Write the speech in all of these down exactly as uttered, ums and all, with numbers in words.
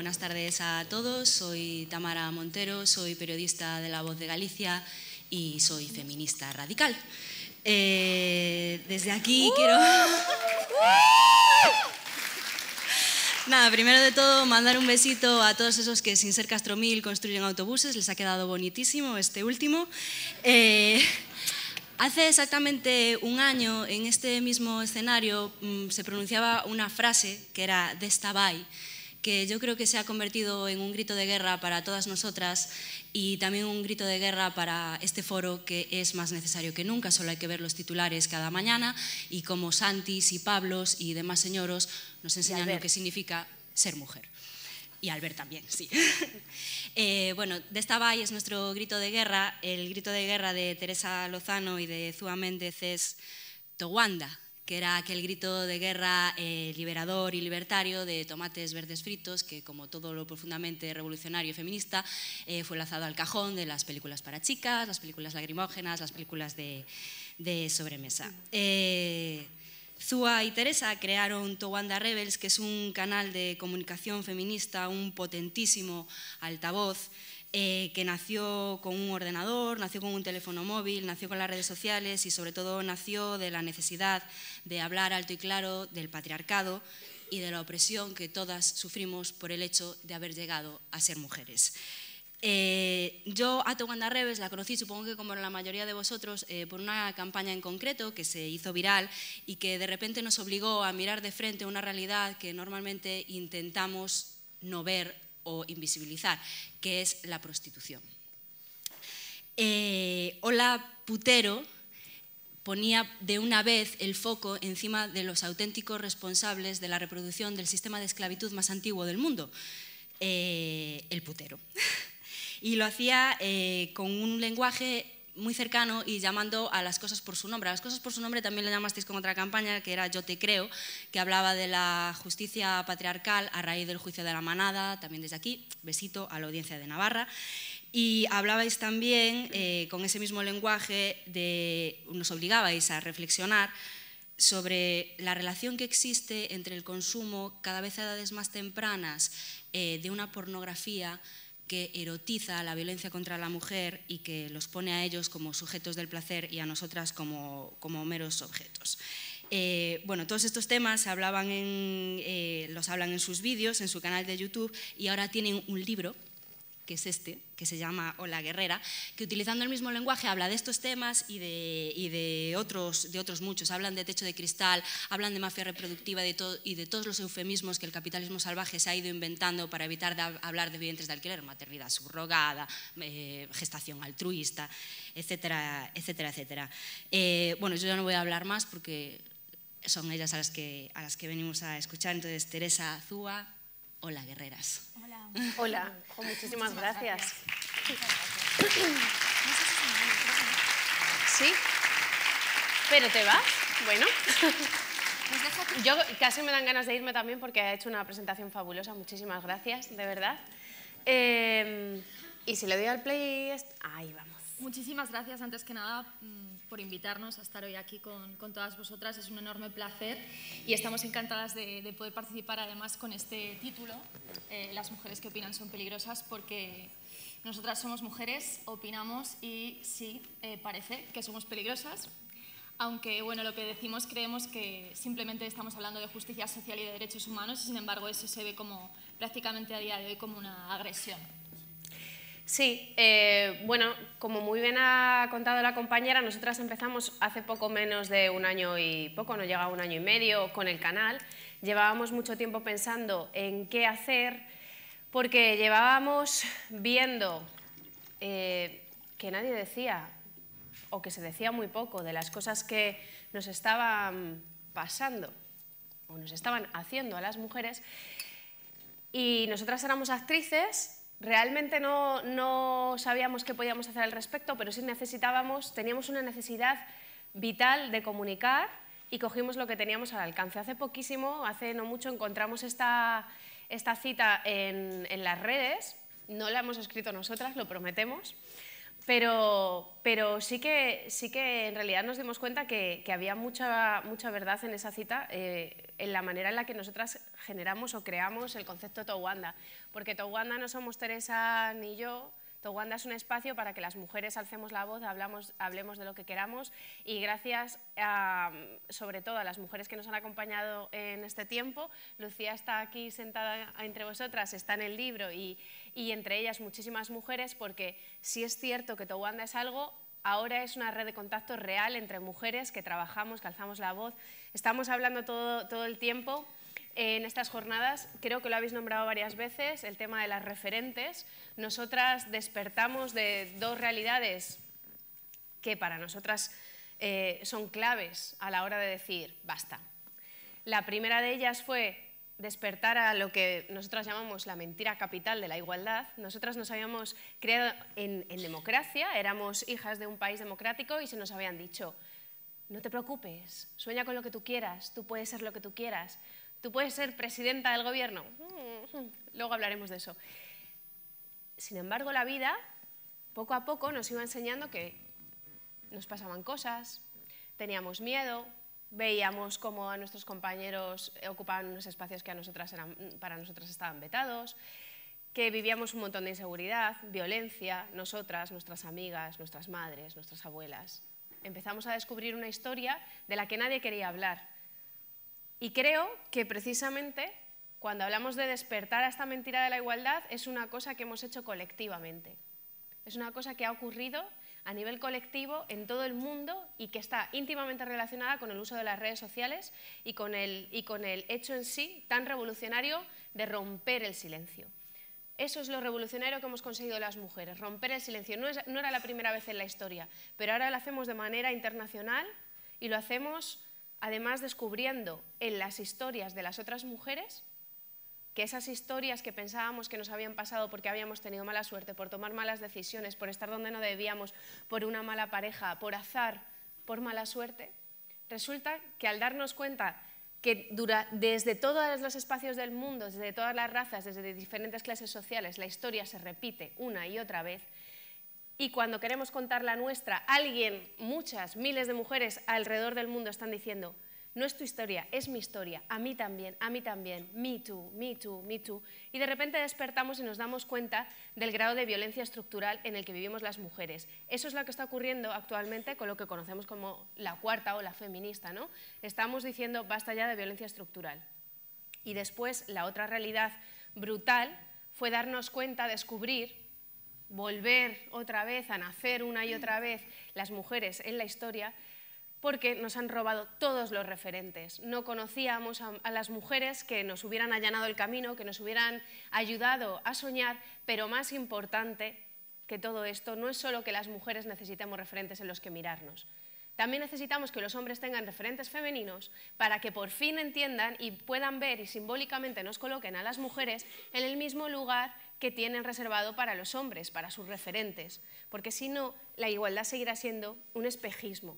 buenas tardes a todos. Soy Tamara Montero, soy periodista de La Voz de Galicia y soy feminista radical. Eh, desde aquí ¡Uh! quiero... Nada, primero de todo, mandar un besito a todos esos que sin ser Castromil construyen autobuses. Les ha quedado bonitísimo este último. Eh, hace exactamente un año, en este mismo escenario, se pronunciaba una frase que era «D'esta vai», que yo creo que se ha convertido en un grito de guerra para todas nosotras y también un grito de guerra para este foro que es más necesario que nunca. Solo hay que ver los titulares cada mañana y como Santis y Pablos y demás señoros nos enseñan lo que significa ser mujer. Y Albert también, sí. eh, bueno, D'esta vai es nuestro grito de guerra. El grito de guerra de Teresa Lozano y de Zúa Méndez es Towanda, que era aquel grito de guerra eh, liberador y libertario de tomates verdes fritos, que como todo lo profundamente revolucionario y feminista, eh, fue lanzado al cajón de las películas para chicas, las películas lacrimógenas, las películas de, de sobremesa. Eh, Zúa y Teresa crearon Towanda Rebels, que es un canal de comunicación feminista, un potentísimo altavoz, Eh, que nació con un ordenador, nació con un teléfono móvil, nació con las redes sociales y sobre todo nació de la necesidad de hablar alto y claro del patriarcado y de la opresión que todas sufrimos por el hecho de haber llegado a ser mujeres. Eh, yo a Towanda Rebels la conocí, supongo que como la mayoría de vosotros, eh, por una campaña en concreto que se hizo viral y que de repente nos obligó a mirar de frente una realidad que normalmente intentamos no ver o invisibilizar, que es la prostitución. Eh, Hola Putero ponía de una vez el foco encima de los auténticos responsables de la reproducción del sistema de esclavitud más antiguo del mundo, eh, el putero. Y lo hacía eh, con un lenguaje muy cercano y llamando a las cosas por su nombre. A las cosas por su nombre también le llamasteis con otra campaña, que era Yo te creo, que hablaba de la justicia patriarcal a raíz del juicio de la manada, también desde aquí, besito a la audiencia de Navarra. Y hablabais también, eh, con ese mismo lenguaje, de, nos obligabais a reflexionar sobre la relación que existe entre el consumo, cada vez a edades más tempranas, eh, de una pornografía que erotiza la violencia contra la mujer y que los pone a ellos como sujetos del placer y a nosotras como, como meros objetos. Eh, bueno, todos estos temas se hablaban en, eh, los hablan en sus vídeos, en su canal de YouTube, y ahora tienen un libro, que es este, que se llama Hola Guerrera, que utilizando el mismo lenguaje habla de estos temas y de, y de, otros, de otros muchos. Hablan de techo de cristal, hablan de mafia reproductiva de to, y de todos los eufemismos que el capitalismo salvaje se ha ido inventando para evitar de hablar de vientres de alquiler, maternidad subrogada, eh, gestación altruista, etcétera, etcétera, etcétera. Eh, bueno, yo ya no voy a hablar más porque son ellas a las que, a las que venimos a escuchar. Entonces, Teresa, Zúa, hola guerreras. Hola. Hola, oh, muchísimas, muchísimas gracias. gracias. ¿Sí? ¿Pero te vas? Bueno. Yo casi me dan ganas de irme también porque ha hecho una presentación fabulosa. Muchísimas gracias, de verdad. Eh, y si le doy al play... Ahí vamos. Muchísimas gracias, antes que nada, por invitarnos a estar hoy aquí con, con todas vosotras. Es un enorme placer y estamos encantadas de, de poder participar además con este título, eh, Las mujeres que opinan son peligrosas, porque nosotras somos mujeres, opinamos y sí, eh, parece que somos peligrosas, aunque bueno, lo que decimos creemos que simplemente estamos hablando de justicia social y de derechos humanos y sin embargo eso se ve como prácticamente a día de hoy como una agresión. Sí, eh, bueno, como muy bien ha contado la compañera, nosotras empezamos hace poco menos de un año y poco, no llega a un año y medio con el canal. Llevábamos mucho tiempo pensando en qué hacer, porque llevábamos viendo eh, que nadie decía, o que se decía muy poco, de las cosas que nos estaban pasando o nos estaban haciendo a las mujeres. Y nosotras éramos actrices. Realmente no, no sabíamos qué podíamos hacer al respecto, pero sí necesitábamos, teníamos una necesidad vital de comunicar y cogimos lo que teníamos al alcance. Hace poquísimo, hace no mucho, encontramos esta, esta cita en, en las redes, no la hemos escrito nosotras, lo prometemos, Pero, pero sí, que, sí que en realidad nos dimos cuenta que, que había mucha, mucha verdad en esa cita, eh, en la manera en la que nosotras generamos o creamos el concepto Towanda. Porque Towanda no somos Teresa ni yo, Towanda es un espacio para que las mujeres alcemos la voz, hablamos, hablemos de lo que queramos, y gracias a, sobre todo a las mujeres que nos han acompañado en este tiempo. Lucía está aquí sentada entre vosotras, está en el libro, y, y entre ellas muchísimas mujeres, porque sí es cierto que Towanda es algo, ahora es una red de contacto real entre mujeres que trabajamos, que alzamos la voz. Estamos hablando todo, todo el tiempo en estas jornadas, creo que lo habéis nombrado varias veces, el tema de las referentes. Nosotras despertamos de dos realidades que para nosotras eh, son claves a la hora de decir basta. La primera de ellas fue despertar a lo que nosotras llamamos la mentira capital de la igualdad. Nosotras nos habíamos creado en, en democracia, éramos hijas de un país democrático y se nos habían dicho: no te preocupes, sueña con lo que tú quieras, tú puedes ser lo que tú quieras. ¿Tú puedes ser presidenta del gobierno? Luego hablaremos de eso. Sin embargo, la vida, poco a poco, nos iba enseñando que nos pasaban cosas, teníamos miedo, veíamos cómo a nuestros compañeros ocupaban unos espacios que a nosotras eran, para nosotras estaban vetados, que vivíamos un montón de inseguridad, violencia, nosotras, nuestras amigas, nuestras madres, nuestras abuelas. Empezamos a descubrir una historia de la que nadie quería hablar. Y creo que precisamente cuando hablamos de despertar a esta mentira de la igualdad es una cosa que hemos hecho colectivamente. Es una cosa que ha ocurrido a nivel colectivo en todo el mundo y que está íntimamente relacionada con el uso de las redes sociales y con el, y con el hecho en sí tan revolucionario de romper el silencio. Eso es lo revolucionario que hemos conseguido las mujeres, romper el silencio. No, es, no era la primera vez en la historia, pero ahora lo hacemos de manera internacional y lo hacemos además descubriendo en las historias de las otras mujeres que esas historias que pensábamos que nos habían pasado porque habíamos tenido mala suerte, por tomar malas decisiones, por estar donde no debíamos, por una mala pareja, por azar, por mala suerte, resulta que al darnos cuenta que dura, desde todos los espacios del mundo, desde todas las razas, desde diferentes clases sociales, la historia se repite una y otra vez. Y cuando queremos contar la nuestra, alguien, muchas, miles de mujeres alrededor del mundo están diciendo: no es tu historia, es mi historia, a mí también, a mí también, me too, me too, me too. Y de repente despertamos y nos damos cuenta del grado de violencia estructural en el que vivimos las mujeres. Eso es lo que está ocurriendo actualmente con lo que conocemos como la cuarta ola feminista, ¿no? Estamos diciendo basta ya de violencia estructural. Y después la otra realidad brutal fue darnos cuenta, descubrir, volver otra vez a nacer una y otra vez las mujeres en la historia, porque nos han robado todos los referentes. No conocíamos a, a las mujeres que nos hubieran allanado el camino, que nos hubieran ayudado a soñar, pero más importante que todo esto no es solo que las mujeres necesitemos referentes en los que mirarnos. También necesitamos que los hombres tengan referentes femeninos para que por fin entiendan y puedan ver y simbólicamente nos coloquen a las mujeres en el mismo lugar que tienen reservado para los hombres, para sus referentes, porque si no, la igualdad seguirá siendo un espejismo.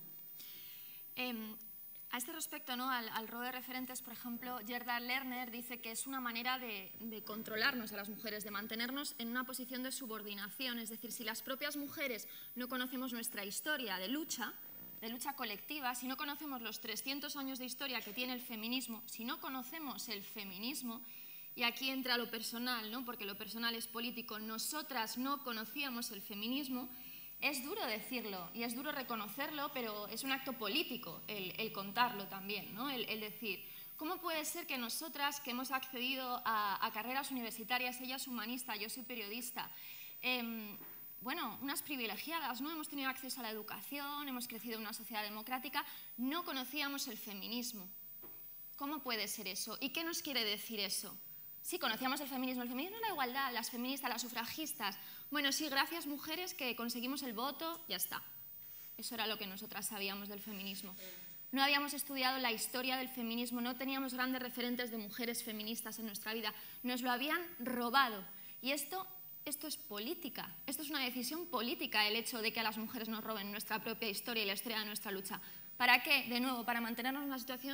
Eh, a este respecto, ¿no? al, al rol de referentes, por ejemplo, Gerda Lerner dice que es una manera de, de controlarnos a las mujeres, de mantenernos en una posición de subordinación, es decir, si las propias mujeres no conocemos nuestra historia de lucha, de lucha colectiva, si no conocemos los trescientos años de historia que tiene el feminismo, si no conocemos el feminismo, y aquí entra lo personal, ¿no? Porque lo personal es político, nosotras no conocíamos el feminismo, es duro decirlo y es duro reconocerlo, pero es un acto político el, el contarlo también, ¿no? el, el decir, ¿cómo puede ser que nosotras que hemos accedido a, a carreras universitarias, ella es humanista, yo soy periodista, eh, bueno, unas privilegiadas, ¿no? Hemos tenido acceso a la educación, hemos crecido en una sociedad democrática, no conocíamos el feminismo? ¿Cómo puede ser eso? ¿Y qué nos quiere decir eso? Sí, conocíamos el feminismo, el feminismo es la igualdad, las feministas, las sufragistas. Bueno, sí, gracias mujeres que conseguimos el voto, ya está. Eso era lo que nosotras sabíamos del feminismo. No habíamos estudiado la historia del feminismo, no teníamos grandes referentes de mujeres feministas en nuestra vida, nos lo habían robado. Y esto, esto es política, esto es una decisión política, el hecho de que a las mujeres nos roben nuestra propia historia y la historia de nuestra lucha. ¿Para qué? De nuevo, para mantenernos en una situación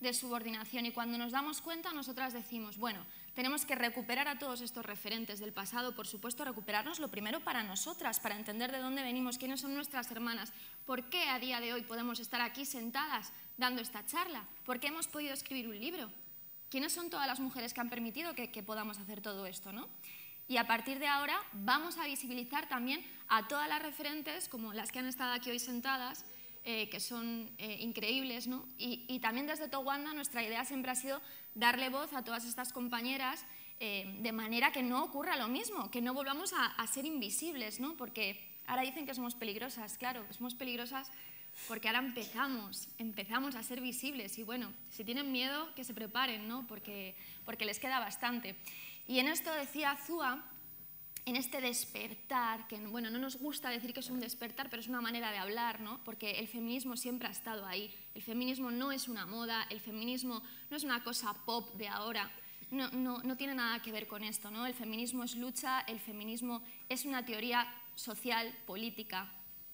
de subordinación. Y cuando nos damos cuenta, nosotras decimos, bueno, tenemos que recuperar a todos estos referentes del pasado, por supuesto, recuperarnos lo primero para nosotras, para entender de dónde venimos, quiénes son nuestras hermanas, por qué a día de hoy podemos estar aquí sentadas dando esta charla, por qué hemos podido escribir un libro, quiénes son todas las mujeres que han permitido que, que podamos hacer todo esto, ¿no? Y a partir de ahora vamos a visibilizar también a todas las referentes, como las que han estado aquí hoy sentadas, eh, que son eh, increíbles, ¿no? Y, y también desde Towanda nuestra idea siempre ha sido darle voz a todas estas compañeras eh, de manera que no ocurra lo mismo, que no volvamos a, a ser invisibles, ¿no? Porque ahora dicen que somos peligrosas, claro, somos peligrosas porque ahora empezamos, empezamos a ser visibles y bueno, si tienen miedo que se preparen, ¿no? Porque, porque les queda bastante. Y en esto decía Azúa, en este despertar, que bueno, no nos gusta decir que es un despertar, pero es una manera de hablar, ¿no? Porque el feminismo siempre ha estado ahí. El feminismo no es una moda, el feminismo no es una cosa pop de ahora, no, no, no tiene nada que ver con esto, ¿no? El feminismo es lucha, el feminismo es una teoría social, política,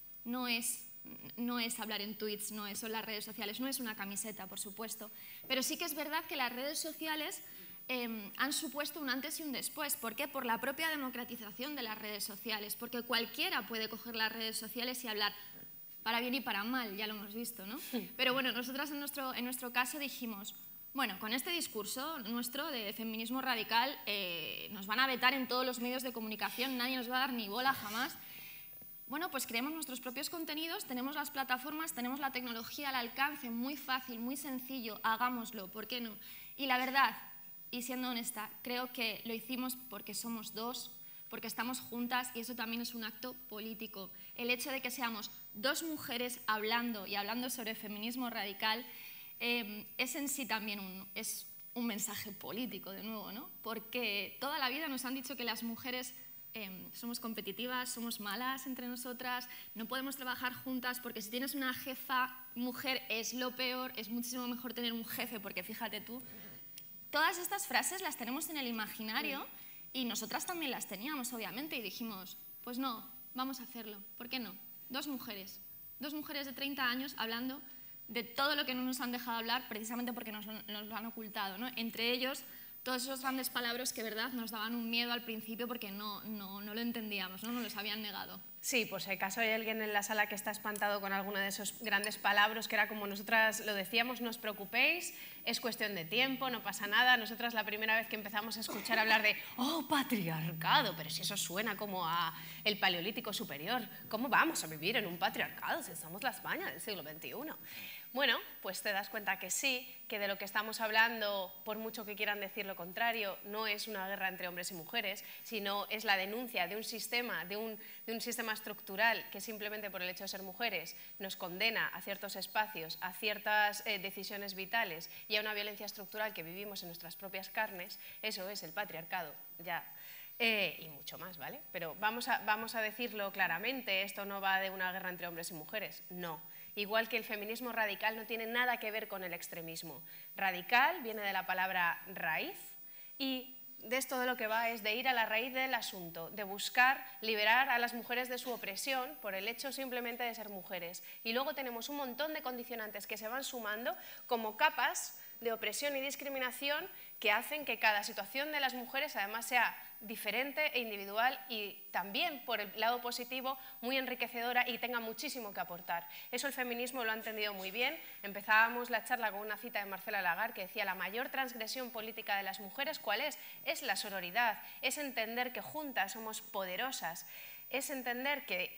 no es, no es hablar en tweets, no es, son las redes sociales, no es una camiseta, por supuesto, pero sí que es verdad que las redes sociales Eh, han supuesto un antes y un después. ¿Por qué? Por la propia democratización de las redes sociales, porque cualquiera puede coger las redes sociales y hablar para bien y para mal, ya lo hemos visto, ¿no? Pero bueno, nosotras en nuestro, en nuestro caso dijimos, bueno, con este discurso nuestro de feminismo radical eh, nos van a vetar en todos los medios de comunicación, nadie nos va a dar ni bola jamás. Bueno, pues creemos nuestros propios contenidos, tenemos las plataformas, tenemos la tecnología al alcance, muy fácil, muy sencillo, hagámoslo, ¿por qué no? Y la verdad, y siendo honesta, creo que lo hicimos porque somos dos, porque estamos juntas y eso también es un acto político. El hecho de que seamos dos mujeres hablando y hablando sobre feminismo radical eh, es en sí también un, es un mensaje político, de nuevo, ¿no? Porque toda la vida nos han dicho que las mujeres eh, somos competitivas, somos malas entre nosotras, no podemos trabajar juntas porque si tienes una jefa mujer es lo peor, es muchísimo mejor tener un jefe porque fíjate tú. Todas estas frases las tenemos en el imaginario y nosotras también las teníamos, obviamente, y dijimos, pues no, vamos a hacerlo, ¿por qué no? Dos mujeres, dos mujeres de treinta años hablando de todo lo que no nos han dejado hablar precisamente porque nos, nos lo han ocultado, ¿no? Entre ellos, todos esos grandes palabras que, verdad, nos daban un miedo al principio porque no, no, no lo entendíamos, ¿no? Nos los habían negado. Sí, por si acaso hay alguien en la sala que está espantado con alguno de esos grandes palabras, que era como nosotras lo decíamos, no os preocupéis, es cuestión de tiempo, no pasa nada. Nosotras la primera vez que empezamos a escuchar hablar de oh, patriarcado, pero si eso suena como a el paleolítico superior, ¿cómo vamos a vivir en un patriarcado si somos la España del siglo veintiuno? Bueno, pues te das cuenta que sí, que de lo que estamos hablando, por mucho que quieran decir lo contrario, no es una guerra entre hombres y mujeres, sino es la denuncia de un sistema, de un, de un sistema estructural que simplemente por el hecho de ser mujeres nos condena a ciertos espacios, a ciertas eh, decisiones vitales y a una violencia estructural que vivimos en nuestras propias carnes. Eso es el patriarcado, ya. Eh, y mucho más, ¿vale? Pero vamos a, vamos a decirlo claramente, esto no va de una guerra entre hombres y mujeres, no. Igual que el feminismo radical no tiene nada que ver con el extremismo. Radical viene de la palabra raíz y de esto de lo que va es de ir a la raíz del asunto, de buscar liberar a las mujeres de su opresión por el hecho simplemente de ser mujeres. Y luego tenemos un montón de condicionantes que se van sumando como capas de opresión y discriminación que hacen que cada situación de las mujeres además sea diferente e individual y también, por el lado positivo, muy enriquecedora y tenga muchísimo que aportar. Eso el feminismo lo ha entendido muy bien. Empezábamos la charla con una cita de Marcela Lagarde que decía: la mayor transgresión política de las mujeres, ¿cuál es? Es la sororidad, es entender que juntas somos poderosas, es entender que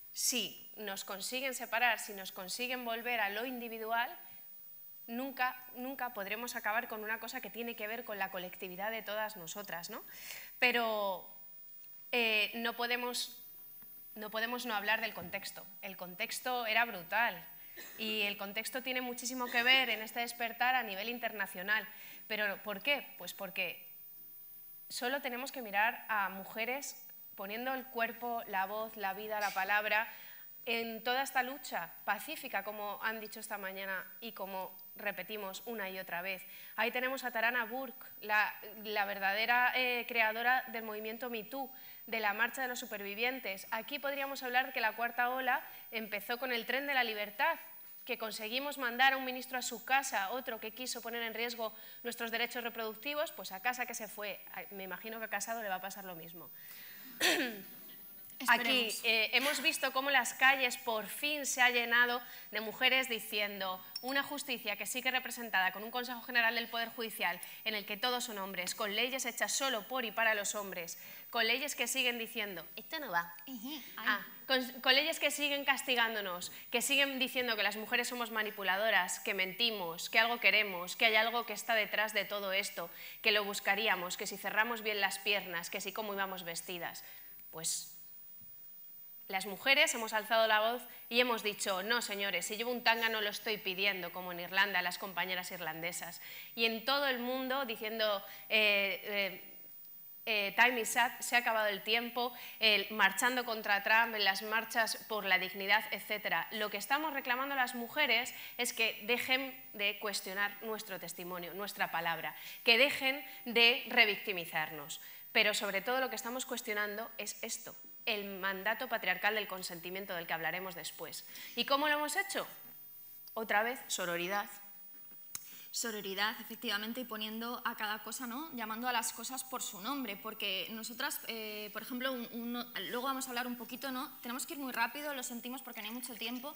si nos consiguen separar, si nos consiguen volver a lo individual, Nunca, nunca podremos acabar con una cosa que tiene que ver con la colectividad de todas nosotras, ¿no? Pero eh, no, podemos, no podemos no hablar del contexto. El contexto era brutal y el contexto tiene muchísimo que ver en este despertar a nivel internacional. ¿Pero por qué? Pues porque solo tenemos que mirar a mujeres poniendo el cuerpo, la voz, la vida, la palabra en toda esta lucha pacífica, como han dicho esta mañana y como repetimos una y otra vez. Ahí tenemos a Tarana Burke, la, la verdadera eh, creadora del movimiento Me Too, de la marcha de los supervivientes. Aquí podríamos hablar que la cuarta ola empezó con el tren de la libertad, que conseguimos mandar a un ministro a su casa, otro que quiso poner en riesgo nuestros derechos reproductivos, pues a casa que se fue. Me imagino que a Casado le va a pasar lo mismo. Aquí eh, hemos visto cómo las calles por fin se ha llenado de mujeres diciendo una justicia que sigue representada con un Consejo General del Poder Judicial en el que todos son hombres, con leyes hechas solo por y para los hombres, con leyes que siguen diciendo, esto no va, ah, con, con leyes que siguen castigándonos, que siguen diciendo que las mujeres somos manipuladoras, que mentimos, que algo queremos, que hay algo que está detrás de todo esto, que lo buscaríamos, que si cerramos bien las piernas, que si cómo íbamos vestidas, pues... Las mujeres hemos alzado la voz y hemos dicho, no señores, si llevo un tanga no lo estoy pidiendo, como en Irlanda, las compañeras irlandesas. Y en todo el mundo diciendo, eh, eh, eh, time is up, se ha acabado el tiempo, eh, marchando contra Trump, en las marchas por la dignidad, etcétera. Lo que estamos reclamando las mujeres es que dejen de cuestionar nuestro testimonio, nuestra palabra, que dejen de revictimizarnos. Pero sobre todo lo que estamos cuestionando es esto, el mandato patriarcal del consentimiento del que hablaremos después. ¿Y cómo lo hemos hecho? Otra vez, sororidad. Sororidad, efectivamente, y poniendo a cada cosa, ¿no? Llamando a las cosas por su nombre, porque nosotras, eh, por ejemplo, un, un, luego vamos a hablar un poquito, ¿no? Tenemos que ir muy rápido, lo sentimos porque no hay mucho tiempo,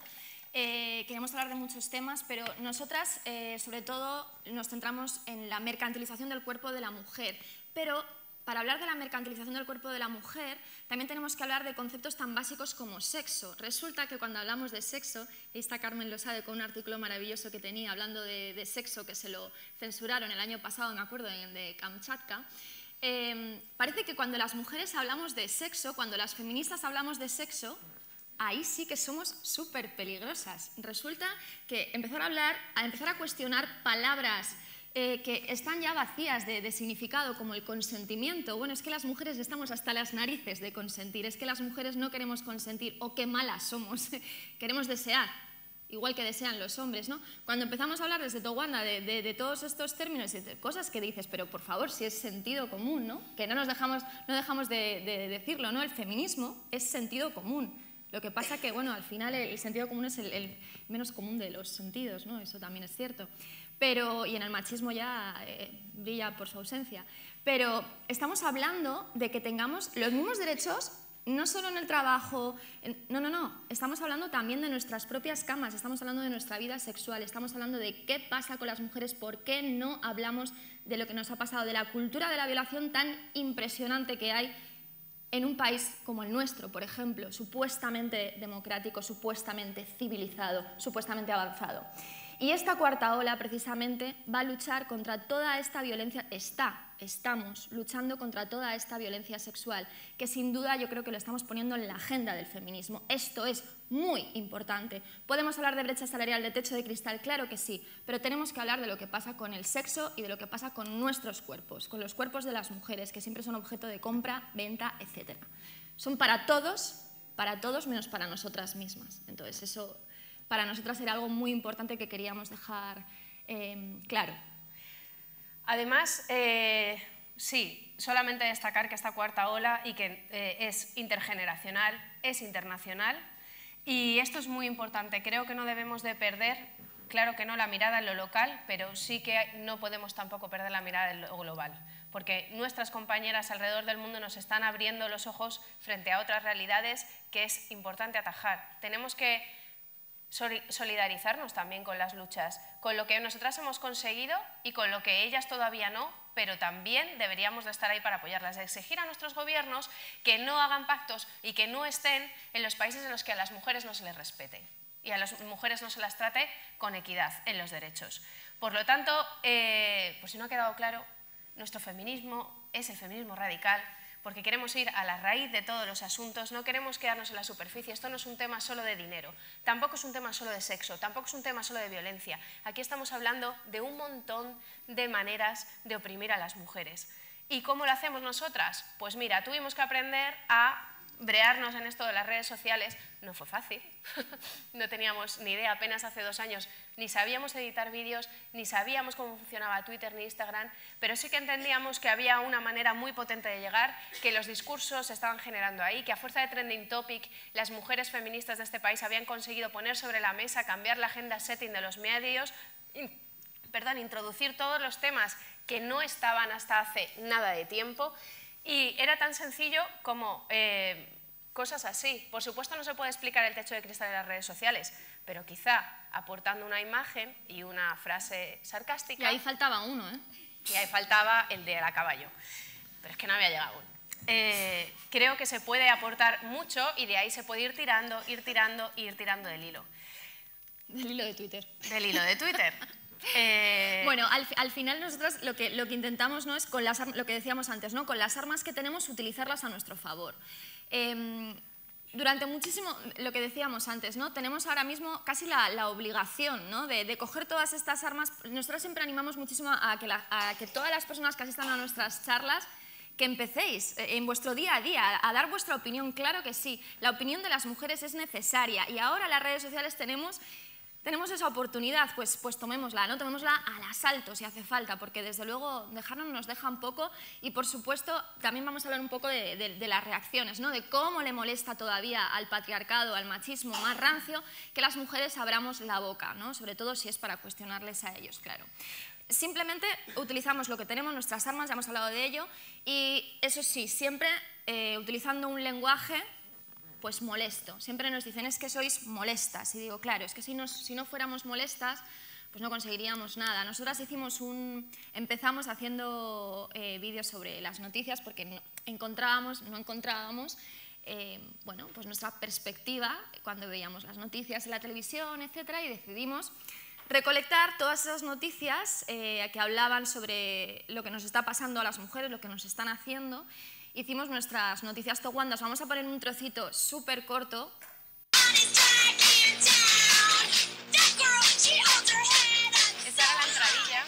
eh, queremos hablar de muchos temas, pero nosotras, eh, sobre todo, nos centramos en la mercantilización del cuerpo de la mujer, pero... Para hablar de la mercantilización del cuerpo de la mujer, también tenemos que hablar de conceptos tan básicos como sexo. Resulta que cuando hablamos de sexo, y esta Carmen lo sabe con un artículo maravilloso que tenía hablando de, de sexo, que se lo censuraron el año pasado, me acuerdo, en de Kamchatka, eh, parece que cuando las mujeres hablamos de sexo, cuando las feministas hablamos de sexo, ahí sí que somos súper peligrosas. Resulta que empezar a hablar, a empezar a cuestionar palabras Eh, que están ya vacías de, de significado, como el consentimiento. Bueno, es que las mujeres estamos hasta las narices de consentir, es que las mujeres no queremos consentir, o qué malas somos, queremos desear, igual que desean los hombres, ¿no? Cuando empezamos a hablar desde Towanda de, de, de todos estos términos y de cosas que dices, pero por favor, si es sentido común, ¿no? Que no nos dejamos, no dejamos de, de decirlo, ¿no? El feminismo es sentido común. Lo que pasa que, bueno, al final el sentido común es el, el menos común de los sentidos, ¿no? Eso también es cierto. Pero, y en el machismo ya eh, brilla por su ausencia. Pero estamos hablando de que tengamos los mismos derechos, no solo en el trabajo, en, no, no, no, estamos hablando también de nuestras propias camas, estamos hablando de nuestra vida sexual, estamos hablando de qué pasa con las mujeres, por qué no hablamos de lo que nos ha pasado, de la cultura de la violación tan impresionante que hay en un país como el nuestro, por ejemplo, supuestamente democrático, supuestamente civilizado, supuestamente avanzado. Y esta cuarta ola, precisamente, va a luchar contra toda esta violencia, está, estamos luchando contra toda esta violencia sexual, que sin duda yo creo que lo estamos poniendo en la agenda del feminismo. Esto es muy importante. ¿Podemos hablar de brecha salarial, de techo de cristal? Claro que sí, pero tenemos que hablar de lo que pasa con el sexo y de lo que pasa con nuestros cuerpos, con los cuerpos de las mujeres, que siempre son objeto de compra, venta, etcétera. Son para todos, para todos menos para nosotras mismas. Entonces, eso... para nosotras era algo muy importante que queríamos dejar eh, claro. Además, eh, sí, solamente destacar que esta cuarta ola y que eh, es intergeneracional, es internacional, y esto es muy importante. Creo que no debemos de perder, claro que no, la mirada en lo local, pero sí que no podemos tampoco perder la mirada en lo global, porque nuestras compañeras alrededor del mundo nos están abriendo los ojos frente a otras realidades que es importante atajar. Tenemos que solidarizarnos también con las luchas, con lo que nosotras hemos conseguido y con lo que ellas todavía no, pero también deberíamos de estar ahí para apoyarlas, de exigir a nuestros gobiernos que no hagan pactos y que no estén en los países en los que a las mujeres no se les respete y a las mujeres no se las trate con equidad en los derechos. Por lo tanto, eh, pues si no ha quedado claro, nuestro feminismo es el feminismo radical, porque queremos ir a la raíz de todos los asuntos, no queremos quedarnos en la superficie. Esto no es un tema solo de dinero, tampoco es un tema solo de sexo, tampoco es un tema solo de violencia. Aquí estamos hablando de un montón de maneras de oprimir a las mujeres. ¿Y cómo lo hacemos nosotras? Pues mira, tuvimos que aprender a brearnos en esto de las redes sociales no fue fácil. No teníamos ni idea, apenas hace dos años, ni sabíamos editar vídeos, ni sabíamos cómo funcionaba Twitter ni Instagram, pero sí que entendíamos que había una manera muy potente de llegar, que los discursos se estaban generando ahí, que a fuerza de trending topic las mujeres feministas de este país habían conseguido poner sobre la mesa, cambiar la agenda setting de los medios, in, perdón, introducir todos los temas que no estaban hasta hace nada de tiempo, y era tan sencillo como eh, cosas así. Por supuesto no se puede explicar el techo de cristal de las redes sociales, pero quizá aportando una imagen y una frase sarcástica. Y ahí faltaba uno, ¿eh? Y ahí faltaba el de la caballo, pero es que no había llegado aún. Eh, creo que se puede aportar mucho y de ahí se puede ir tirando, ir tirando, ir tirando del hilo. Del hilo de Twitter. Del hilo de Twitter. Eh... Bueno, al, al final nosotros lo que, lo que intentamos, ¿no?, es con las, lo que decíamos antes, ¿no?, con las armas que tenemos utilizarlas a nuestro favor. Eh, durante muchísimo, lo que decíamos antes, ¿no?, tenemos ahora mismo casi la, la obligación, ¿no?, de, de coger todas estas armas. Nosotros siempre animamos muchísimo a que, la, a que todas las personas que asistan a nuestras charlas que empecéis en vuestro día a día a dar vuestra opinión. Claro que sí, la opinión de las mujeres es necesaria y ahora las redes sociales tenemos... Tenemos esa oportunidad, pues, pues tomémosla, ¿no? Tomémosla al asalto si hace falta, porque desde luego dejarnos nos deja un poco y por supuesto también vamos a hablar un poco de, de, de las reacciones, ¿no? De cómo le molesta todavía al patriarcado, al machismo más rancio, que las mujeres abramos la boca, ¿no? Sobre todo si es para cuestionarles a ellos, claro. Simplemente utilizamos lo que tenemos, nuestras armas, ya hemos hablado de ello, y eso sí, siempre eh, utilizando un lenguaje pues molesto. Siempre nos dicen, es que sois molestas. Y digo, claro, es que si, nos, si no fuéramos molestas, pues no conseguiríamos nada. Nosotras hicimos un, empezamos haciendo eh, vídeos sobre las noticias porque no encontrábamos, no encontrábamos eh, bueno, pues nuestra perspectiva cuando veíamos las noticias en la televisión, etcétera, y decidimos recolectar todas esas noticias eh, que hablaban sobre lo que nos está pasando a las mujeres, lo que nos están haciendo. Hicimos nuestras noticias toguandas. Vamos a poner un trocito súper corto. Esta era la entradilla.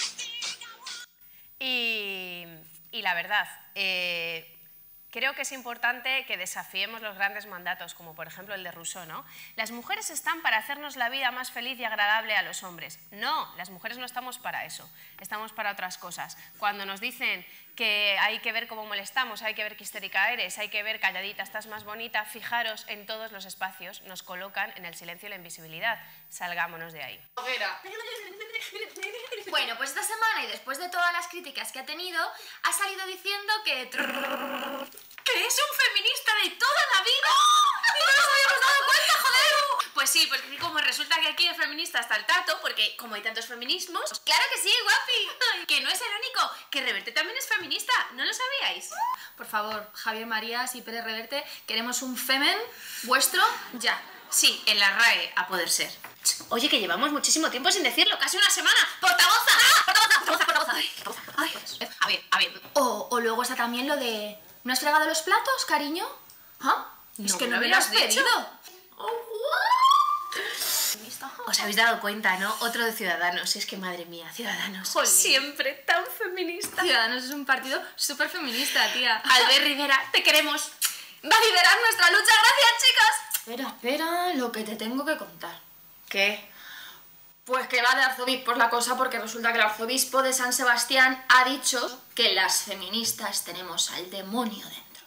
Y, y la verdad, eh, creo que es importante que desafiemos los grandes mandatos, como por ejemplo el de Rousseau, ¿no? Las mujeres están para hacernos la vida más feliz y agradable a los hombres. No, las mujeres no estamos para eso, estamos para otras cosas. Cuando nos dicen que hay que ver cómo molestamos, hay que ver qué histérica eres, hay que ver calladita, estás más bonita, fijaros en todos los espacios, nos colocan en el silencio y la invisibilidad. Salgámonos de ahí. Bueno, pues esta semana y después de todas las críticas que ha tenido, ha salido diciendo que... ¡Que es un feminista de toda la vida! ¡Y no nos habíamos dado cuenta, joder! Pues sí, porque como resulta que aquí es feminista hasta el tato, porque como hay tantos feminismos... Pues claro que sí, guapi, que no es el único, que Reverte también es feminista, ¿no lo sabíais? Por favor, Javier Marías y Pérez Reverte, queremos un femen vuestro ya. Sí, en la R A E, a poder ser. Oye, que llevamos muchísimo tiempo sin decirlo, casi una semana. ¡Portavoza! ¡Ah! ¡Portavoza! ¡Portavoza! ¡Portavoza! Ay, ay, a ver, a ver. O, o luego está también lo de... ¿No has fregado los platos, cariño? ¿Ah? Es No, que me no lo me lo has habías dicho. pedido. Os habéis dado cuenta, ¿no? Otro de Ciudadanos. Es que, madre mía, Ciudadanos. Jolín. Siempre tan feminista. Ciudadanos es un partido súper feminista, tía. Albert Rivera, te queremos. Va a liderar nuestra lucha, gracias, chicas. Espera, espera, lo que te tengo que contar. ¿Qué? Pues que va de arzobispos la cosa, porque resulta que el arzobispo de San Sebastián ha dicho que las feministas tenemos al demonio dentro.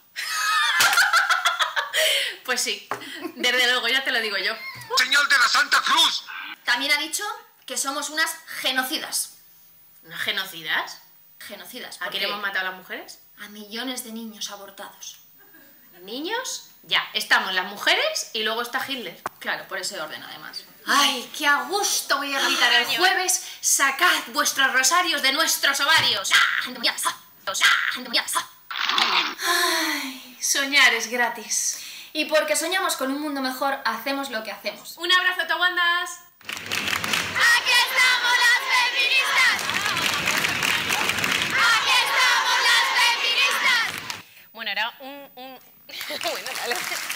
Pues sí, desde luego, ya te lo digo yo. ¡Señor de la Santa Cruz! También ha dicho que somos unas genocidas. ¿Unas genocidas? Genocidas. ¿A porque quién hemos matado a las mujeres? a millones de niños abortados. ¿Niños? Ya, estamos las mujeres y luego está Hitler. Claro, por ese orden además. ¡Ay, qué a gusto voy a gritar el jueves! ¡Sacad vuestros rosarios de nuestros ovarios! ¡Ay, soñar es gratis! Y porque soñamos con un mundo mejor, hacemos lo que hacemos. ¡Un abrazo, Towandas! ¡Aquí estamos las feministas! ¡Aquí estamos las feministas! Bueno, era un... un... bueno, dale.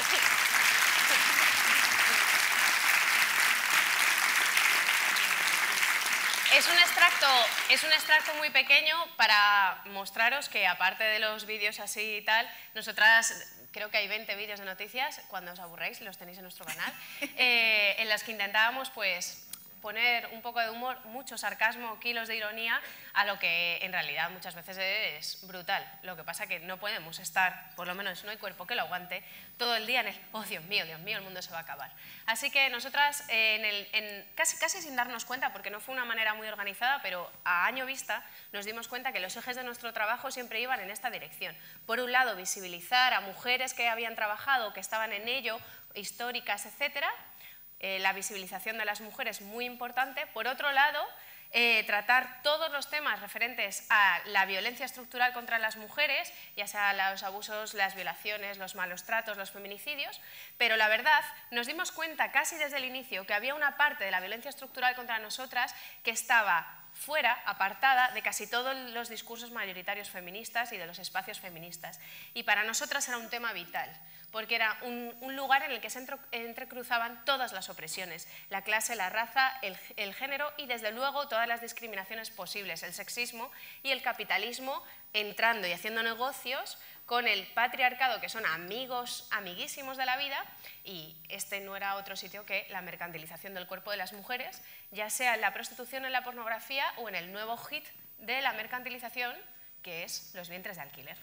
Es un extracto, es un extracto muy pequeño para mostraros que, aparte de los vídeos así y tal, nosotras creo que hay veinte vídeos de noticias, cuando os aburréis, los tenéis en nuestro canal, eh, en los que intentábamos pues poner un poco de humor, mucho sarcasmo, kilos de ironía a lo que en realidad muchas veces es brutal. Lo que pasa que no podemos estar, por lo menos no hay cuerpo que lo aguante, todo el día en el, oh Dios mío, Dios mío, el mundo se va a acabar. Así que nosotras, eh, en el, en, casi, casi sin darnos cuenta, porque no fue una manera muy organizada, pero a año vista nos dimos cuenta que los ejes de nuestro trabajo siempre iban en esta dirección. Por un lado, visibilizar a mujeres que habían trabajado, que estaban en ello, históricas, etcétera. Eh, la visibilización de las mujeres muy importante. Por otro lado, eh, tratar todos los temas referentes a la violencia estructural contra las mujeres, ya sea los abusos, las violaciones, los malos tratos, los feminicidios, pero la verdad nos dimos cuenta casi desde el inicio que había una parte de la violencia estructural contra nosotras que estaba fuera, apartada de casi todos los discursos mayoritarios feministas y de los espacios feministas. Y para nosotras era un tema vital, porque era un, un lugar en el que se entre, entrecruzaban todas las opresiones, la clase, la raza, el, el género y desde luego todas las discriminaciones posibles, el sexismo y el capitalismo entrando y haciendo negocios con el patriarcado, que son amigos, amiguísimos de la vida, y este no era otro sitio que la mercantilización del cuerpo de las mujeres, ya sea en la prostitución, en la pornografía o en el nuevo hit de la mercantilización, que es los vientres de alquiler.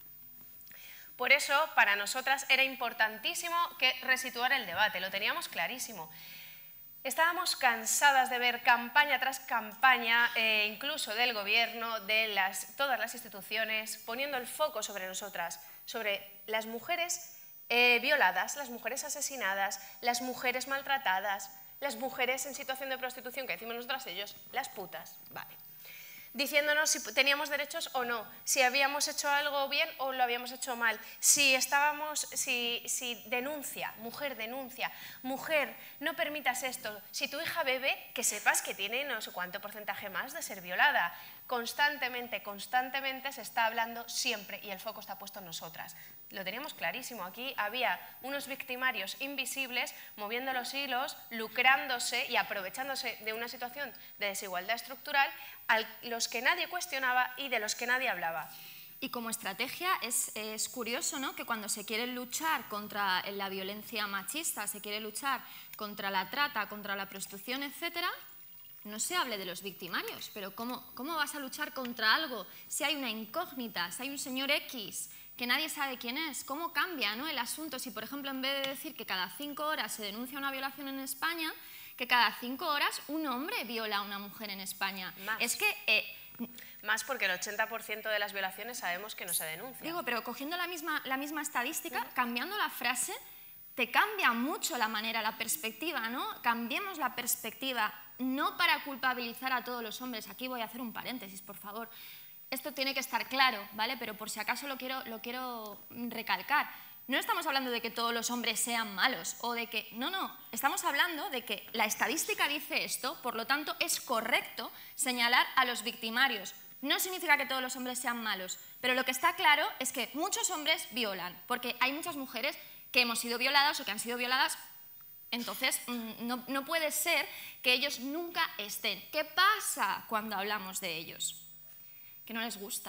Por eso, para nosotras era importantísimo que resituar el debate, lo teníamos clarísimo. Estábamos cansadas de ver campaña tras campaña, eh, incluso del gobierno, de las, todas las instituciones, poniendo el foco sobre nosotras, sobre las mujeres eh, violadas, las mujeres asesinadas, las mujeres maltratadas, las mujeres en situación de prostitución, que decimos nosotras ellos, las putas, vale. Diciéndonos si teníamos derechos o no, si habíamos hecho algo bien o lo habíamos hecho mal, si estábamos, si, si denuncia, mujer denuncia, mujer no permitas esto, si tu hija bebe, que sepas que tiene no sé cuánto porcentaje más de ser violada. Constantemente, constantemente se está hablando siempre y el foco está puesto en nosotras. Lo teníamos clarísimo, aquí había unos victimarios invisibles moviendo los hilos, lucrándose y aprovechándose de una situación de desigualdad estructural a los que nadie cuestionaba y de los que nadie hablaba. Y como estrategia es, es curioso, ¿no?, que cuando se quiere luchar contra la violencia machista, se quiere luchar contra la trata, contra la prostitución, etcétera, no se hable de los victimarios. Pero ¿cómo, cómo vas a luchar contra algo si hay una incógnita, si hay un señor X que nadie sabe quién es? ¿Cómo cambia, ¿no?, el asunto si, por ejemplo, en vez de decir que cada cinco horas se denuncia una violación en España, que cada cinco horas un hombre viola a una mujer en España? Más. Es que... Eh, Más porque el ochenta por ciento de las violaciones sabemos que no se denuncian. Digo, pero cogiendo la misma, la misma estadística, sí, cambiando la frase, te cambia mucho la manera, la perspectiva, ¿no? Cambiemos la perspectiva, no para culpabilizar a todos los hombres. Aquí voy a hacer un paréntesis, por favor. Esto tiene que estar claro, ¿vale? Pero por si acaso lo quiero, lo quiero recalcar. No estamos hablando de que todos los hombres sean malos o de que... No, no, estamos hablando de que la estadística dice esto, por lo tanto es correcto señalar a los victimarios. No significa que todos los hombres sean malos, pero lo que está claro es que muchos hombres violan, porque hay muchas mujeres que hemos sido violadas o que han sido violadas. Entonces, no, no puede ser que ellos nunca estén. ¿Qué pasa cuando hablamos de ellos? Que no les gusta.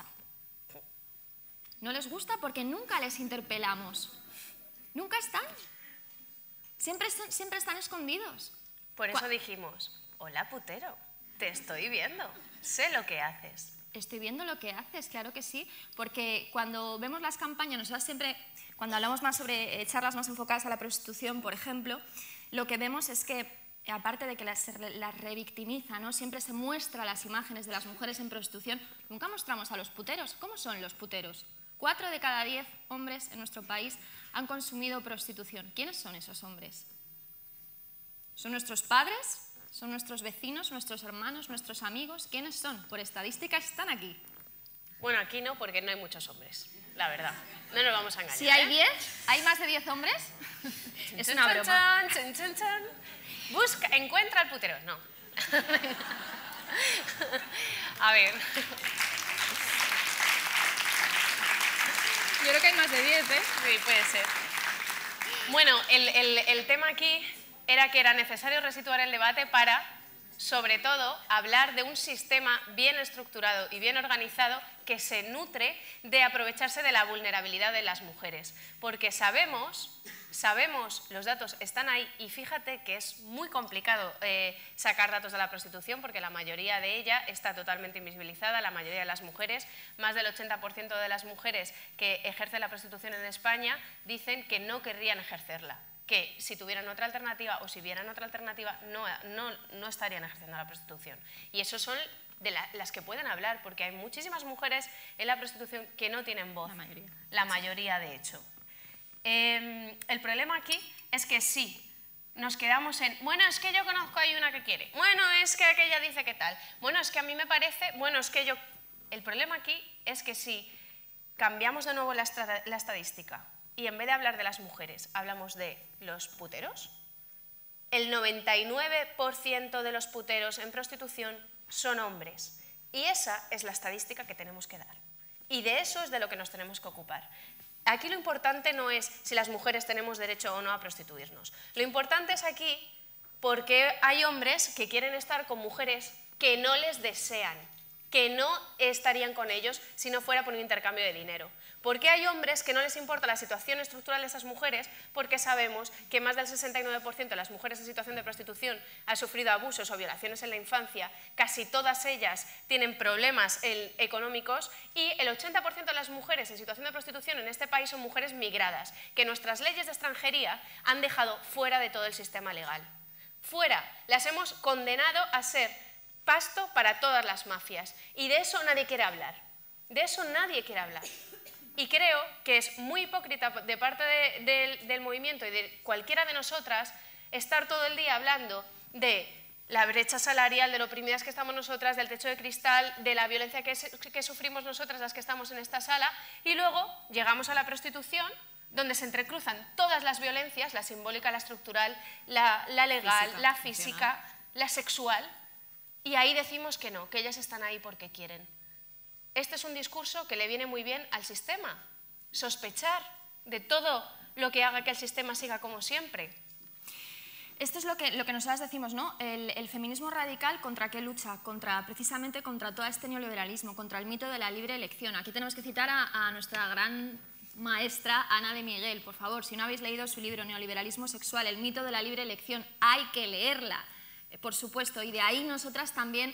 No les gusta porque nunca les interpelamos. Nunca están. Siempre, siempre están escondidos. Por eso dijimos, hola putero, te estoy viendo, sé lo que haces. Estoy viendo lo que haces, claro que sí, porque cuando vemos las campañas, nosotros siempre, cuando hablamos más sobre charlas más enfocadas a la prostitución, por ejemplo, lo que vemos es que, aparte de que las, las revictimiza, ¿no?, siempre se muestra las imágenes de las mujeres en prostitución, nunca mostramos a los puteros. ¿Cómo son los puteros? Cuatro de cada diez hombres en nuestro país han consumido prostitución. ¿Quiénes son esos hombres? ¿Son nuestros padres? ¿Son nuestros vecinos, nuestros hermanos, nuestros amigos? ¿Quiénes son? Por estadística están aquí. Bueno, aquí no, porque no hay muchos hombres, la verdad. No nos vamos a engañar. Si hay ¿eh? diez, ¿hay más de diez hombres? Es una broma. Chan, chan, chan, chan. Busca, encuentra al putero. No. A ver. Yo creo que hay más de diez, ¿eh? Sí, puede ser. Bueno, el, el, el tema aquí era que era necesario resituar el debate para sobre todo, hablar de un sistema bien estructurado y bien organizado que se nutre de aprovecharse de la vulnerabilidad de las mujeres. Porque sabemos, sabemos, los datos están ahí y fíjate que es muy complicado eh, sacar datos de la prostitución porque la mayoría de ella está totalmente invisibilizada, la mayoría de las mujeres, más del ochenta por ciento de las mujeres que ejercen la prostitución en España dicen que no querrían ejercerla, que si tuvieran otra alternativa o si vieran otra alternativa no, no, no estarían ejerciendo la prostitución. Y eso son de la, las que pueden hablar, porque hay muchísimas mujeres en la prostitución que no tienen voz. La mayoría. La mayoría, de hecho. Eh, el problema aquí es que sí, nos quedamos en, bueno, es que yo conozco ahí una que quiere, bueno, es que aquella dice que tal, bueno, es que a mí me parece, bueno, es que yo... El problema aquí es que si cambiamos de nuevo la, la estadística y en vez de hablar de las mujeres, hablamos de los puteros, el noventa y nueve por ciento de los puteros en prostitución son hombres. Y esa es la estadística que tenemos que dar. Y de eso es de lo que nos tenemos que ocupar. Aquí lo importante no es si las mujeres tenemos derecho o no a prostituirnos. Lo importante es aquí porque hay hombres que quieren estar con mujeres que no les desean, que no estarían con ellos si no fuera por un intercambio de dinero. Porque hay hombres que no les importa la situación estructural de esas mujeres porque sabemos que más del sesenta y nueve por ciento de las mujeres en situación de prostitución han sufrido abusos o violaciones en la infancia, casi todas ellas tienen problemas el, económicos y el ochenta por ciento de las mujeres en situación de prostitución en este país son mujeres migradas, que nuestras leyes de extranjería han dejado fuera de todo el sistema legal. Fuera, las hemos condenado a ser pasto para todas las mafias y de eso nadie quiere hablar, de eso nadie quiere hablar. Y creo que es muy hipócrita de parte de, de, del movimiento y de cualquiera de nosotras estar todo el día hablando de la brecha salarial, de lo oprimidas que estamos nosotras, del techo de cristal, de la violencia que, que sufrimos nosotras las que estamos en esta sala y luego llegamos a la prostitución donde se entrecruzan todas las violencias, la simbólica, la estructural, la, la legal, física, la física, funcional. La sexual y ahí decimos que no, que ellas están ahí porque quieren. Este es un discurso que le viene muy bien al sistema, sospechar de todo lo que haga que el sistema siga como siempre. Esto es lo que, lo que nosotras decimos, ¿no? El, el feminismo radical, ¿contra qué lucha? Contra, precisamente contra todo este neoliberalismo, contra el mito de la libre elección. Aquí tenemos que citar a, a nuestra gran maestra Ana de Miguel, por favor, si no habéis leído su libro Neoliberalismo sexual, el mito de la libre elección, hay que leerla, por supuesto, y de ahí nosotras también...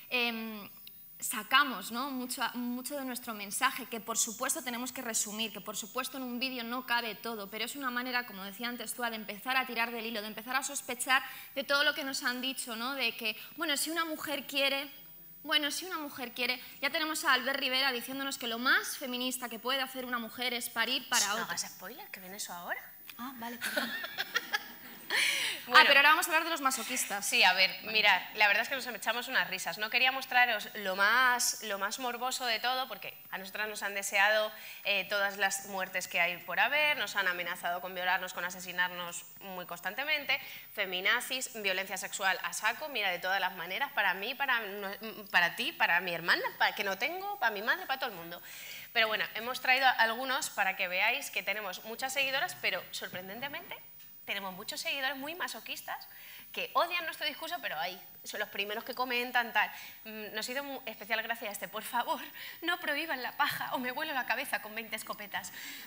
Eh, sacamos, ¿no? mucho, mucho de nuestro mensaje, que por supuesto tenemos que resumir, que por supuesto en un vídeo no cabe todo, pero es una manera, como decía antes tú, de empezar a tirar del hilo, de empezar a sospechar de todo lo que nos han dicho, ¿no? De que, bueno, si una mujer quiere, bueno, si una mujer quiere, ya tenemos a Albert Rivera diciéndonos que lo más feminista que puede hacer una mujer es parir para no otra. No hagas spoiler, que viene eso ahora. Ah, vale, perdón. Bueno, ah, pero ahora vamos a hablar de los masoquistas. Sí, a ver, mirad, la verdad es que nos echamos unas risas. No quería mostraros lo más, lo más morboso de todo, porque a nosotras nos han deseado eh, todas las muertes que hay por haber, nos han amenazado con violarnos, con asesinarnos muy constantemente, feminazis, violencia sexual a saco, mira, de todas las maneras, para mí, para, para ti, para mi hermana, para que no tengo, para mi madre, para todo el mundo. Pero bueno, hemos traído algunos para que veáis que tenemos muchas seguidoras, pero sorprendentemente tenemos muchos seguidores muy masoquistas que odian nuestro discurso, pero ahí son los primeros que comentan tal. Nos hizo especial gracia este, por favor, no prohíban la paja o me vuelo la cabeza con veinte escopetas.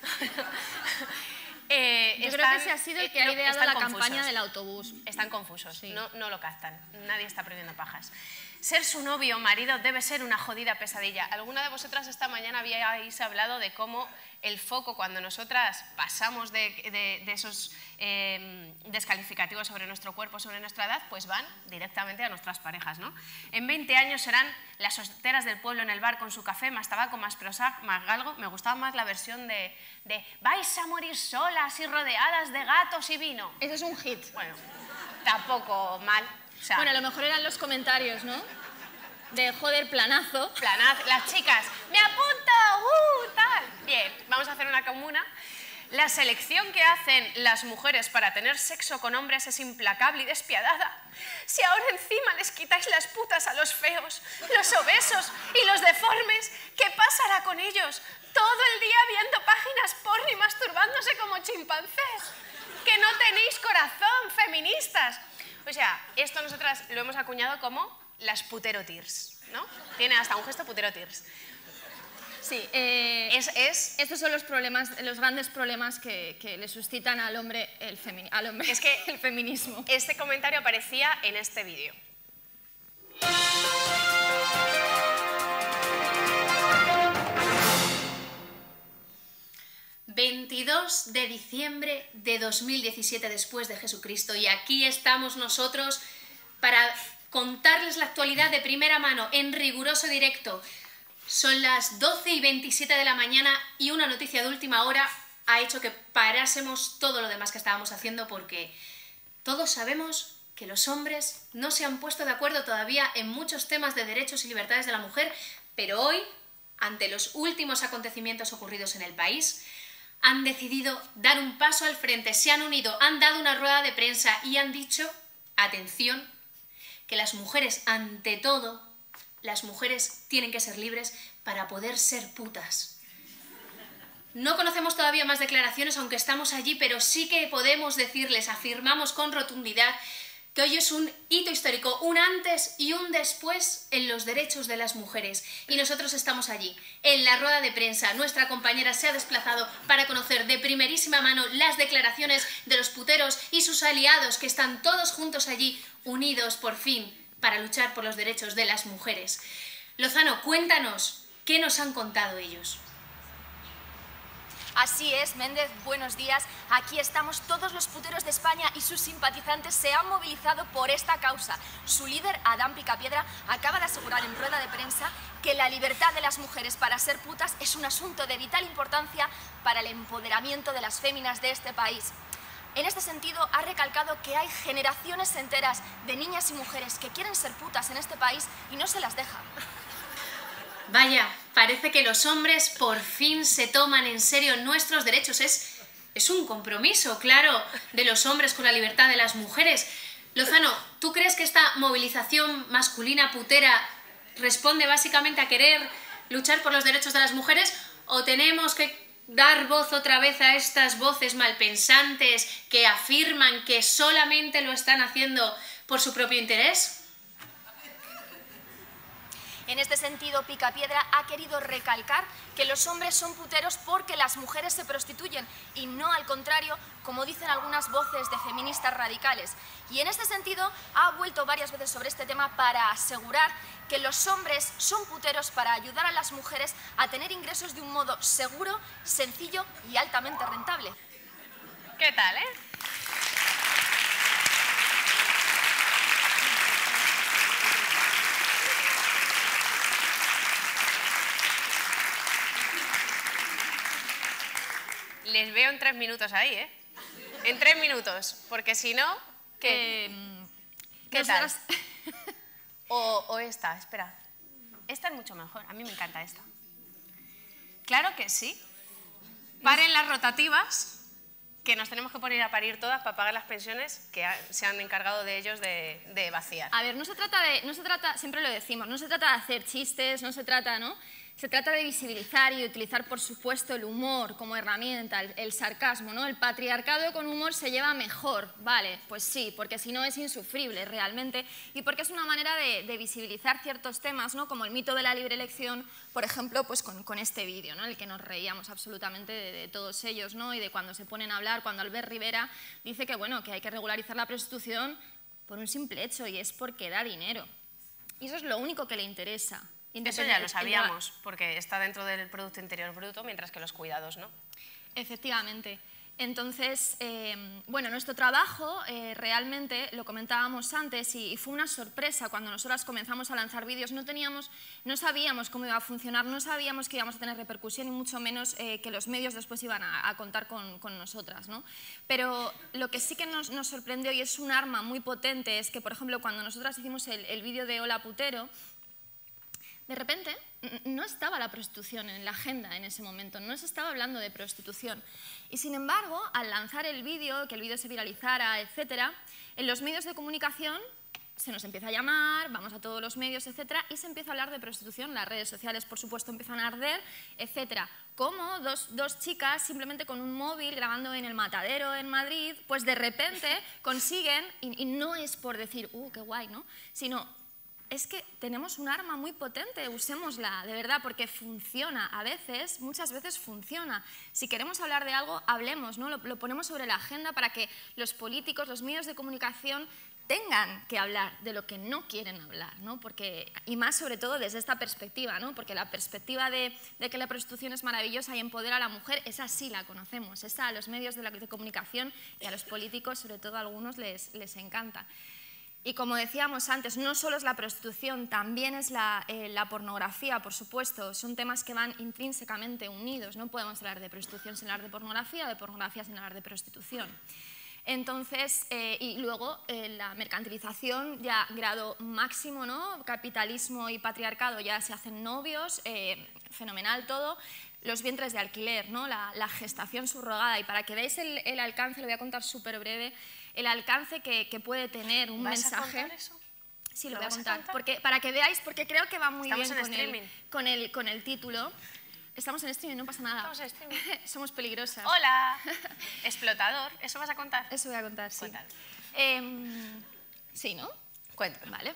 eh, Yo están, creo que ese ha sido el que ha ideado la confusos. campaña del autobús. Están confusos, sí. no, no lo captan, nadie está prohibiendo pajas. Ser su novio o marido debe ser una jodida pesadilla. ¿Alguna de vosotras esta mañana habíais hablado de cómo el foco, cuando nosotras pasamos de, de, de esos eh, descalificativos sobre nuestro cuerpo, sobre nuestra edad, pues van directamente a nuestras parejas, ¿no? En veinte años serán las solteras del pueblo en el bar con su café, más tabaco, más Prozac, más galgo. Me gustaba más la versión de, de vais a morir solas y rodeadas de gatos y vino. Eso es un hit. Bueno, tampoco mal. O sea, bueno, a lo mejor eran los comentarios, ¿no? De joder, planazo. Planazo. Las chicas, me apunto, uh, tal. Bien, vamos a hacer una comuna. La selección que hacen las mujeres para tener sexo con hombres es implacable y despiadada. Si ahora encima les quitáis las putas a los feos, los obesos y los deformes, ¿qué pasará con ellos? Todo el día viendo páginas porno y masturbándose como chimpancés. Que no tenéis corazón, feministas. O sea, esto nosotras lo hemos acuñado como las putero tears, ¿no? Tiene hasta un gesto putero tears. Sí, eh, es, es, estos son los problemas, los grandes problemas que, que le suscitan al hombre, el, femini, al hombre es que el feminismo. Este comentario aparecía en este vídeo. veintidós de diciembre de dos mil diecisiete después de Jesucristo, y aquí estamos nosotros para contarles la actualidad de primera mano, en riguroso directo. Son las doce y veintisiete de la mañana y una noticia de última hora ha hecho que parásemos todo lo demás que estábamos haciendo, porque todos sabemos que los hombres no se han puesto de acuerdo todavía en muchos temas de derechos y libertades de la mujer, pero hoy, ante los últimos acontecimientos ocurridos en el país, han decidido dar un paso al frente, se han unido, han dado una rueda de prensa y han dicho, atención, que las mujeres, ante todo, las mujeres tienen que ser libres para poder ser putas. No conocemos todavía más declaraciones, aunque estamos allí, pero sí que podemos decirles, afirmamos con rotundidad, que hoy es un hito histórico, un antes y un después en los derechos de las mujeres. Y nosotros estamos allí, en la rueda de prensa. Nuestra compañera se ha desplazado para conocer de primerísima mano las declaraciones de los puteros y sus aliados, que están todos juntos allí, unidos por fin, para luchar por los derechos de las mujeres. Lozano, cuéntanos, ¿qué nos han contado ellos? Así es, Méndez, buenos días. Aquí estamos, todos los puteros de España y sus simpatizantes se han movilizado por esta causa. Su líder, Adán Picapiedra, acaba de asegurar en rueda de prensa que la libertad de las mujeres para ser putas es un asunto de vital importancia para el empoderamiento de las féminas de este país. En este sentido, ha recalcado que hay generaciones enteras de niñas y mujeres que quieren ser putas en este país y no se las deja. Vaya, parece que los hombres por fin se toman en serio nuestros derechos. Es, es un compromiso, claro, de los hombres con la libertad de las mujeres. Lozano, ¿tú crees que esta movilización masculina putera responde básicamente a querer luchar por los derechos de las mujeres, o tenemos que dar voz otra vez a estas voces malpensantes que afirman que solamente lo están haciendo por su propio interés? En este sentido, Picapiedra ha querido recalcar que los hombres son puteros porque las mujeres se prostituyen y no al contrario, como dicen algunas voces de feministas radicales. Y en este sentido, ha vuelto varias veces sobre este tema para asegurar que los hombres son puteros para ayudar a las mujeres a tener ingresos de un modo seguro, sencillo y altamente rentable. ¿Qué tal, eh? Les veo en tres minutos ahí, ¿eh? En tres minutos, porque si no, ¿qué, Eh, ¿qué tal? nosotras- O, o esta, espera. Esta es mucho mejor, a mí me encanta esta. Claro que sí. Paren las rotativas, que nos tenemos que poner a parir todas para pagar las pensiones que ha- se han encargado de ellos de, de vaciar. A ver, no se trata de, no se trata, siempre lo decimos, no se trata de hacer chistes, no se trata, ¿no? Se trata de visibilizar y de utilizar, por supuesto, el humor como herramienta, el, el sarcasmo, ¿no? El patriarcado con humor se lleva mejor, vale, pues sí, porque si no es insufrible realmente y porque es una manera de, de visibilizar ciertos temas, ¿no? Como el mito de la libre elección, por ejemplo, pues con, con este vídeo, ¿no? El que nos reíamos absolutamente de, de todos ellos, ¿no? Y de cuando se ponen a hablar, cuando Albert Rivera dice que, bueno, que hay que regularizar la prostitución por un simple hecho y es porque da dinero. Y eso es lo único que le interesa. Eso ya lo sabíamos, porque está dentro del Producto Interior Bruto, mientras que los cuidados no. Efectivamente. Entonces, eh, bueno, nuestro trabajo eh, realmente, lo comentábamos antes, y, y fue una sorpresa cuando nosotras comenzamos a lanzar vídeos, no teníamos, no sabíamos cómo iba a funcionar, no sabíamos que íbamos a tener repercusión y mucho menos eh, que los medios después iban a, a contar con, con nosotras, ¿no? Pero lo que sí que nos, nos sorprendió y es un arma muy potente es que, por ejemplo, cuando nosotras hicimos el, el vídeo de Hola Putero, de repente no estaba la prostitución en la agenda en ese momento, no se estaba hablando de prostitución. Y sin embargo, al lanzar el vídeo, que el vídeo se viralizara, etcétera, en los medios de comunicación se nos empieza a llamar, vamos a todos los medios, etcétera, y se empieza a hablar de prostitución. Las redes sociales, por supuesto, empiezan a arder, etcétera. Como dos, dos chicas, simplemente con un móvil, grabando en el Matadero en Madrid, pues de repente consiguen, y, y no es por decir, uh, qué guay, ¿no?, sino es que tenemos un arma muy potente, usémosla, de verdad, porque funciona. A veces, muchas veces funciona. Si queremos hablar de algo, hablemos, ¿no? Lo, lo ponemos sobre la agenda para que los políticos, los medios de comunicación tengan que hablar de lo que no quieren hablar, ¿no? Porque, y más sobre todo desde esta perspectiva, ¿no? Porque la perspectiva de, de que la prostitución es maravillosa y empodera a la mujer, esa sí la conocemos, esa a los medios de, la, de comunicación y a los políticos, sobre todo a algunos, les, les encanta. Y como decíamos antes, no solo es la prostitución, también es la, eh, la pornografía, por supuesto. Son temas que van intrínsecamente unidos. No podemos hablar de prostitución sin hablar de pornografía, de pornografía sin hablar de prostitución. Entonces, eh, y luego eh, la mercantilización, ya grado máximo, ¿no? Capitalismo y patriarcado ya se hacen novios, eh, fenomenal todo. Los vientres de alquiler, ¿no? la, la gestación subrogada. Y para que veáis el, el alcance, lo voy a contar súper breve, el alcance que, que puede tener un ¿Vas mensaje. a contar eso? Sí, lo, ¿Lo voy a vas a contar, contar? porque, para que veáis, porque creo que va muy Estamos bien en con streaming. el, con, el, con el título. Estamos en streaming, no pasa nada. Estamos en streaming. Somos peligrosas. Hola, explotador, ¿eso vas a contar? Eso voy a contar, sí. Cuéntalo. Eh, sí, ¿no? Cuéntalo. Vale.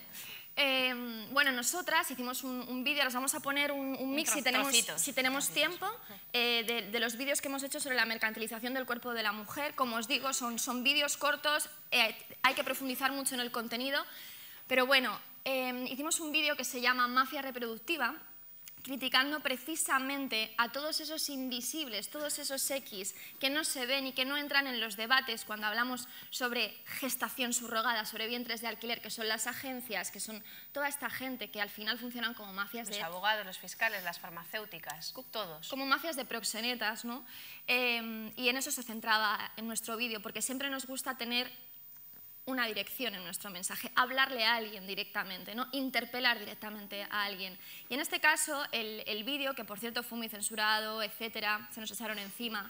Eh, bueno, nosotras hicimos un, un vídeo, os vamos a poner un, un mix tro- si tenemos, trocitos, si tenemos tiempo, eh, de, de los vídeos que hemos hecho sobre la mercantilización del cuerpo de la mujer. Como os digo, son, son vídeos cortos, eh, hay que profundizar mucho en el contenido, pero bueno, eh, hicimos un vídeo que se llama Mafia Reproductiva, criticando precisamente a todos esos invisibles, todos esos X que no se ven y que no entran en los debates cuando hablamos sobre gestación subrogada, sobre vientres de alquiler, que son las agencias, que son toda esta gente que al final funcionan como mafias Los de... abogados, los fiscales, las farmacéuticas, todos. como mafias de proxenetas, ¿no? Eh, y en eso se centraba en nuestro vídeo, porque siempre nos gusta tener una dirección en nuestro mensaje, hablarle a alguien directamente, ¿no? Interpelar directamente a alguien. Y en este caso, el, el vídeo, que por cierto fue muy censurado, etcétera, se nos echaron encima,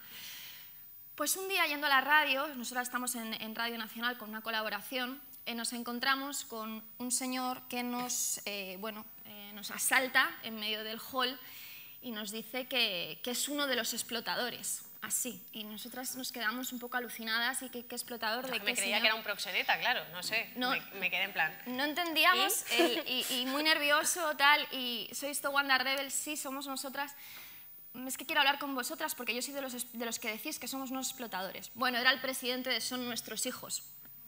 pues un día yendo a la radio, nosotros estamos en, en Radio Nacional con una colaboración, eh, nos encontramos con un señor que nos, eh, bueno, eh, nos asalta en medio del hall y nos dice que, que es uno de los explotadores. Así, y nosotras nos quedamos un poco alucinadas y qué explotador de Me qué creía señor. que era un proxeneta, claro, no sé, No. me, me quedé en plan. No entendíamos, ¿Y? el- y, y muy nervioso, tal, y sois Towanda Rebels, sí, somos nosotras. Es que quiero hablar con vosotras porque yo soy de los, es- de los que decís que somos unos explotadores. Bueno, era el presidente de Son Nuestros Hijos.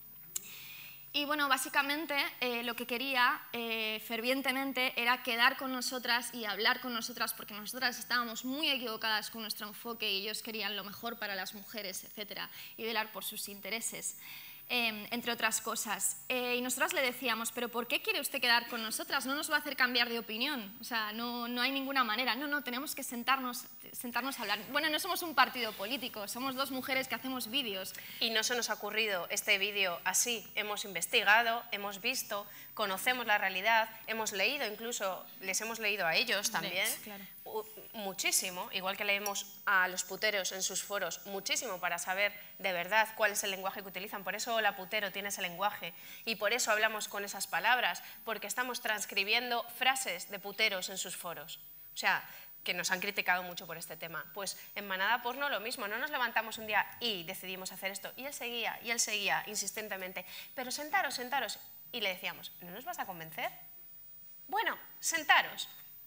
Y bueno, básicamente eh, lo que quería eh, fervientemente era quedar con nosotras y hablar con nosotras, porque nosotras estábamos muy equivocadas con nuestro enfoque y ellos querían lo mejor para las mujeres, etcétera, y velar por sus intereses, eh, entre otras cosas. Eh, y nosotras le decíamos, ¿pero por qué quiere usted quedar con nosotras? No nos va a hacer cambiar de opinión, o sea, no, no hay ninguna manera. No, no, tenemos que sentarnos, sentarnos a hablar. Bueno, no somos un partido político, somos dos mujeres que hacemos vídeos. Y no se nos ha ocurrido este vídeo así. Hemos investigado, hemos visto, conocemos la realidad, hemos leído, incluso les hemos leído a ellos también, claro. u- muchísimo, igual que leemos a los puteros en sus foros, muchísimo para saber de verdad cuál es el lenguaje que utilizan. Por eso la putero tiene ese lenguaje y por eso hablamos con esas palabras, porque estamos transcribiendo frases de puteros en sus foros. O sea, que nos han criticado mucho por este tema. Pues en Manada Porno lo mismo, no nos levantamos un día y decidimos hacer esto. Y él seguía, y él seguía insistentemente, pero sentaros, sentaros. Y le decíamos, ¿no nos vas a convencer? Bueno, sentaros.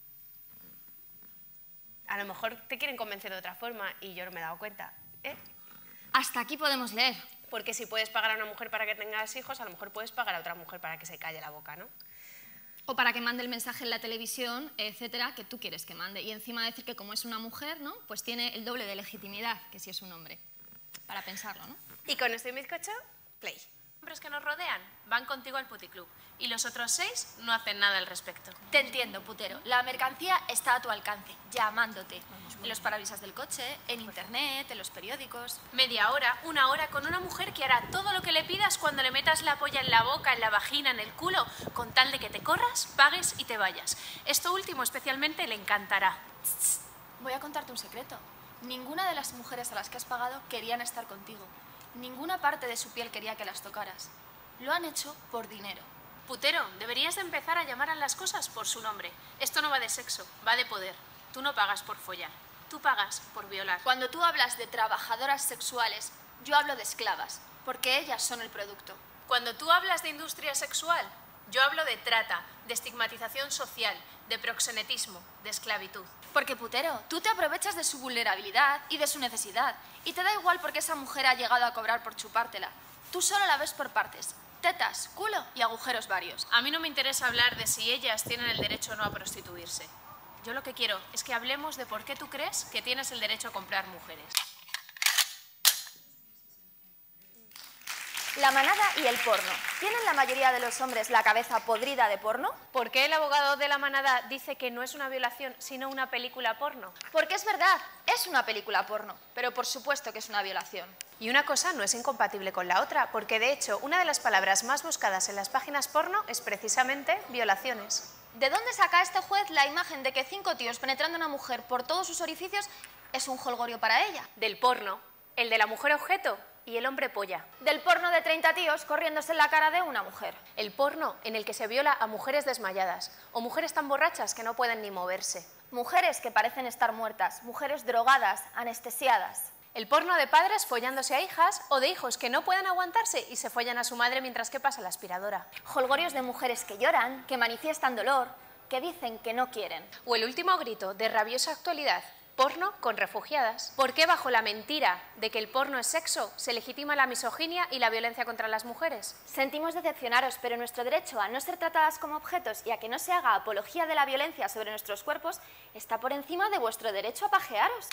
A lo mejor te quieren convencer de otra forma y yo no me he dado cuenta. ¿eh? Hasta aquí podemos leer. Porque si puedes pagar a una mujer para que tengas hijos, a lo mejor puedes pagar a otra mujer para que se calle la boca, ¿no? O para que mande el mensaje en la televisión, etcétera, que tú quieres que mande. Y encima decir que como es una mujer, ¿no? Pues tiene el doble de legitimidad que si es un hombre. Para pensarlo, ¿no? Y con esto y bizcocho, play. Los que nos rodean van contigo al puticlub y los otros seis no hacen nada al respecto. Te entiendo, putero. La mercancía está a tu alcance, llamándote. En los parabrisas del coche, en internet, en los periódicos. Media hora, una hora con una mujer que hará todo lo que le pidas cuando le metas la polla en la boca, en la vagina, en el culo, con tal de que te corras, pagues y te vayas. Esto último especialmente le encantará. Voy a contarte un secreto. Ninguna de las mujeres a las que has pagado querían estar contigo. Ninguna parte de su piel quería que las tocaras. Lo han hecho por dinero. Putero, deberías de empezar a llamar a las cosas por su nombre. Esto no va de sexo, va de poder. Tú no pagas por follar, tú pagas por violar. Cuando tú hablas de trabajadoras sexuales, yo hablo de esclavas, porque ellas son el producto. Cuando tú hablas de industria sexual, yo hablo de trata, de estigmatización social, de proxenetismo, de esclavitud. Porque, putero, tú te aprovechas de su vulnerabilidad y de su necesidad, y te da igual porque esa mujer ha llegado a cobrar por chupártela. Tú solo la ves por partes. Tetas, culo y agujeros varios. A mí no me interesa hablar de si ellas tienen el derecho o no a prostituirse. Yo lo que quiero es que hablemos de por qué tú crees que tienes el derecho a comprar mujeres. La manada y el porno. ¿Tienen la mayoría de los hombres la cabeza podrida de porno? ¿Por qué el abogado de la manada dice que no es una violación, sino una película porno? Porque es verdad, es una película porno, pero por supuesto que es una violación. Y una cosa no es incompatible con la otra, porque de hecho una de las palabras más buscadas en las páginas porno es precisamente violaciones. ¿De dónde saca este juez la imagen de que cinco tíos penetrando a una mujer por todos sus orificios es un jolgorio para ella? Del porno, el de la mujer objeto y el hombre polla. Del porno de treinta tíos corriéndose en la cara de una mujer. El porno en el que se viola a mujeres desmayadas o mujeres tan borrachas que no pueden ni moverse. Mujeres que parecen estar muertas, mujeres drogadas, anestesiadas. El porno de padres follándose a hijas o de hijos que no pueden aguantarse y se follan a su madre mientras que pasa la aspiradora. Jolgorios de mujeres que lloran, que manifiestan dolor, que dicen que no quieren. O el último grito de rabiosa actualidad, porno con refugiadas. ¿Por qué bajo la mentira de que el porno es sexo se legitima la misoginia y la violencia contra las mujeres? Sentimos decepcionaros, pero nuestro derecho a no ser tratadas como objetos y a que no se haga apología de la violencia sobre nuestros cuerpos está por encima de vuestro derecho a pajearos.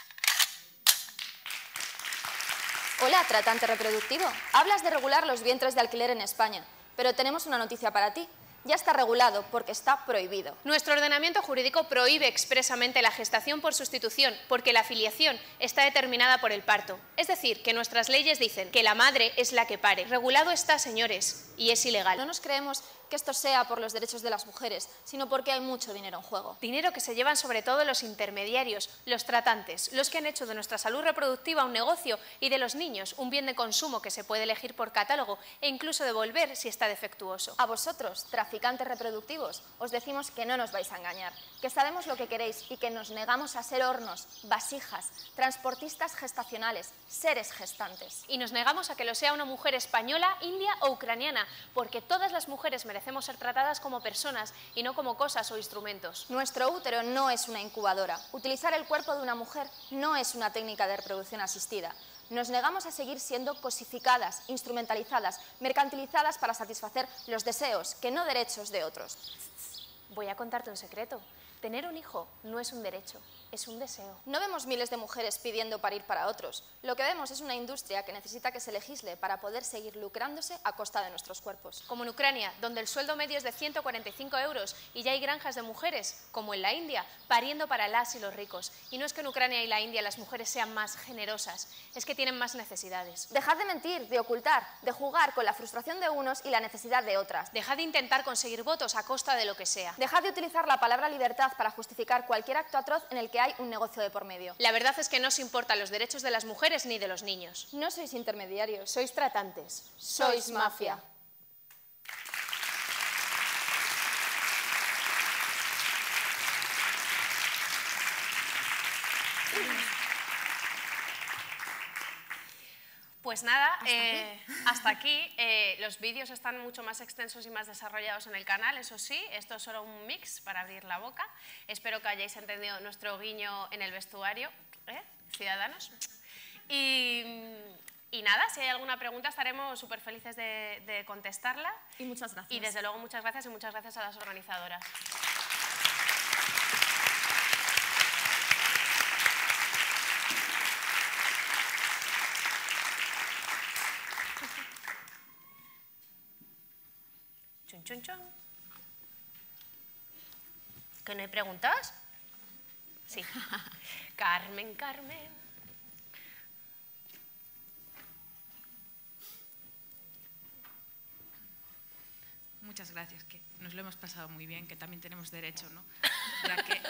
Hola, tratante reproductivo. Hablas de regular los vientres de alquiler en España, pero tenemos una noticia para ti. Ya está regulado porque está prohibido. Nuestro ordenamiento jurídico prohíbe expresamente la gestación por sustitución porque la filiación está determinada por el parto. Es decir, que nuestras leyes dicen que la madre es la que pare. Regulado está, señores, y es ilegal. No nos creemos que esto sea por los derechos de las mujeres, sino porque hay mucho dinero en juego. Dinero que se llevan sobre todo los intermediarios, los tratantes, los que han hecho de nuestra salud reproductiva un negocio y de los niños un bien de consumo que se puede elegir por catálogo e incluso devolver si está defectuoso. A vosotros, traficantes reproductivos, os decimos que no nos vais a engañar, que sabemos lo que queréis y que nos negamos a ser hornos, vasijas, transportistas gestacionales, seres gestantes. Y nos negamos a que lo sea una mujer española, india o ucraniana, porque todas las mujeres merecemos ser tratadas como personas y no como cosas o instrumentos. Nuestro útero no es una incubadora. Utilizar el cuerpo de una mujer no es una técnica de reproducción asistida. Nos negamos a seguir siendo cosificadas, instrumentalizadas, mercantilizadas para satisfacer los deseos, que no derechos de otros. Voy a contarte un secreto. Tener un hijo no es un derecho, es un deseo. No vemos miles de mujeres pidiendo parir para otros. Lo que vemos es una industria que necesita que se legisle para poder seguir lucrándose a costa de nuestros cuerpos. Como en Ucrania, donde el sueldo medio es de ciento cuarenta y cinco euros y ya hay granjas de mujeres, como en la India, pariendo para las y los ricos. Y no es que en Ucrania y la India las mujeres sean más generosas, es que tienen más necesidades. Dejad de mentir, de ocultar, de jugar con la frustración de unos y la necesidad de otras. Dejad de intentar conseguir votos a costa de lo que sea. Dejad de utilizar la palabra libertad para justificar cualquier acto atroz en el que hay un negocio de por medio. La verdad es que no os importan los derechos de las mujeres ni de los niños. No sois intermediarios, Sois tratantes. sois mafia. Pues nada, hasta eh, aquí, hasta aquí. Eh, los vídeos están mucho más extensos y más desarrollados en el canal, eso sí, esto es solo un mix para abrir la boca. Espero que hayáis entendido nuestro guiño en el vestuario, ¿eh? Ciudadanos. Y, y nada, si hay alguna pregunta estaremos súper felices de, de contestarla. Y muchas gracias. Y desde luego muchas gracias y muchas gracias a las organizadoras. Chun, chun, chun. ¿Que no hay preguntas? Sí. Carmen, Carmen. Muchas gracias, que nos lo hemos pasado muy bien, que también tenemos derecho, ¿no? Ya que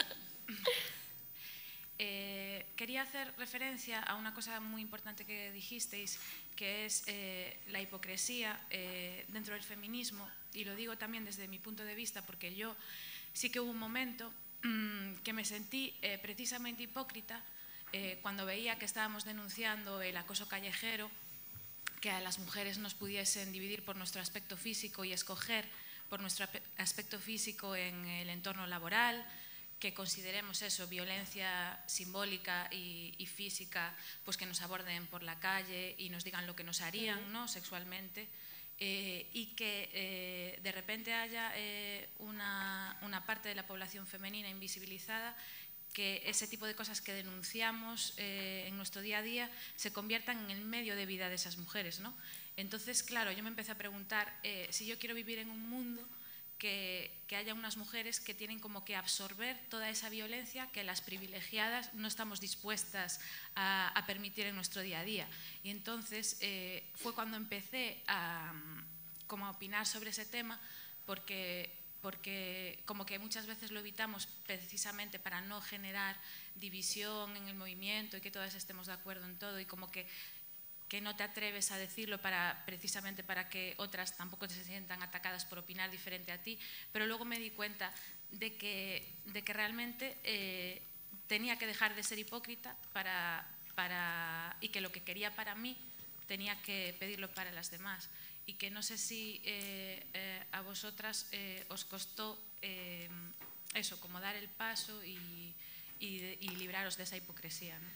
eh, quería hacer referencia a una cosa muy importante que dijisteis, que es eh, la hipocresía eh, dentro del feminismo. y lo digo también desde mi punto de vista, porque yo sí que hubo un momento mmm, que me sentí eh, precisamente hipócrita eh, cuando veía que estábamos denunciando el acoso callejero, que a las mujeres nos pudiesen dividir por nuestro aspecto físico y escoger por nuestro aspecto físico en el entorno laboral, que consideremos eso, violencia simbólica y, y física, pues que nos aborden por la calle y nos digan lo que nos harían, ¿no?, sexualmente, eh, y que eh, de repente haya eh, una, una parte de la población femenina invisibilizada, que ese tipo de cosas que denunciamos eh, en nuestro día a día se conviertan en el medio de vida de esas mujeres, ¿no? Entonces, claro, yo me empecé a preguntar eh, si yo quiero vivir en un mundo que, que haya unas mujeres que tienen como que absorber toda esa violencia que las privilegiadas no estamos dispuestas a, a permitir en nuestro día a día. Y entonces eh, fue cuando empecé a, como a opinar sobre ese tema, porque... porque como que muchas veces lo evitamos precisamente para no generar división en el movimiento y que todas estemos de acuerdo en todo, y como que, que no te atreves a decirlo para, precisamente para que otras tampoco se sientan atacadas por opinar diferente a ti, pero luego me di cuenta de que, de que realmente eh, tenía que dejar de ser hipócrita para, para, y que lo que quería para mí tenía que pedirlo para las demás. Y que no sé si eh, eh, a vosotras eh, os costó eh, eso, como dar el paso y, y, y libraros de esa hipocresía, ¿no?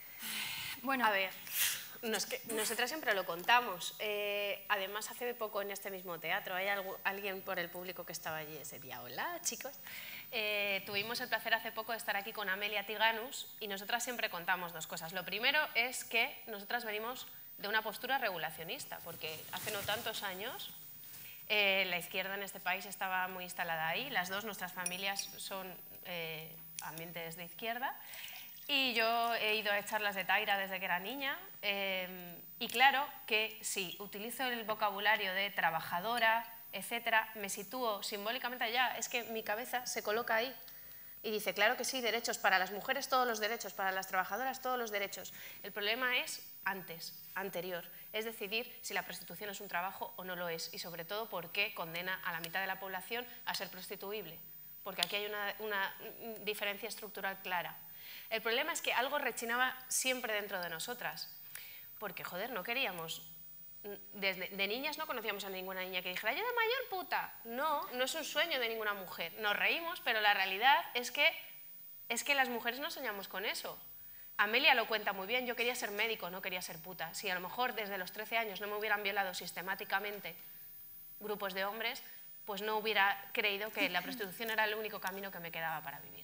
Bueno, a ver, nos, nosotras siempre lo contamos. Eh, además, hace poco en este mismo teatro, hay algo, alguien por el público que estaba allí ese día. Hola, chicos. Eh, tuvimos el placer hace poco de estar aquí con Amelia Tiganus y nosotras siempre contamos dos cosas. Lo primero es que nosotras venimos de una postura regulacionista, porque hace no tantos años eh, la izquierda en este país estaba muy instalada ahí, las dos, nuestras familias son eh, ambientes de izquierda, y yo he ido a charlas de Taira desde que era niña, eh, y claro que si utilizo el vocabulario de trabajadora, etcétera, me sitúo simbólicamente allá, es que mi cabeza se coloca ahí. Y dice, claro que sí, derechos para las mujeres, todos los derechos, para las trabajadoras, todos los derechos. El problema es antes, anterior, es decidir si la prostitución es un trabajo o no lo es, y sobre todo por qué condena a la mitad de la población a ser prostituible, porque aquí hay una, una diferencia estructural clara. El problema es que algo rechinaba siempre dentro de nosotras, porque, joder, no queríamos... Desde, de niñas no conocíamos a ninguna niña que dijera, yo de mayor puta. No, no es un sueño de ninguna mujer. Nos reímos, pero la realidad es que, es que las mujeres no soñamos con eso. Amelia lo cuenta muy bien, yo quería ser médico, no quería ser puta. Si a lo mejor desde los trece años no me hubieran violado sistemáticamente grupos de hombres, pues no hubiera creído que la prostitución era el único camino que me quedaba para vivir.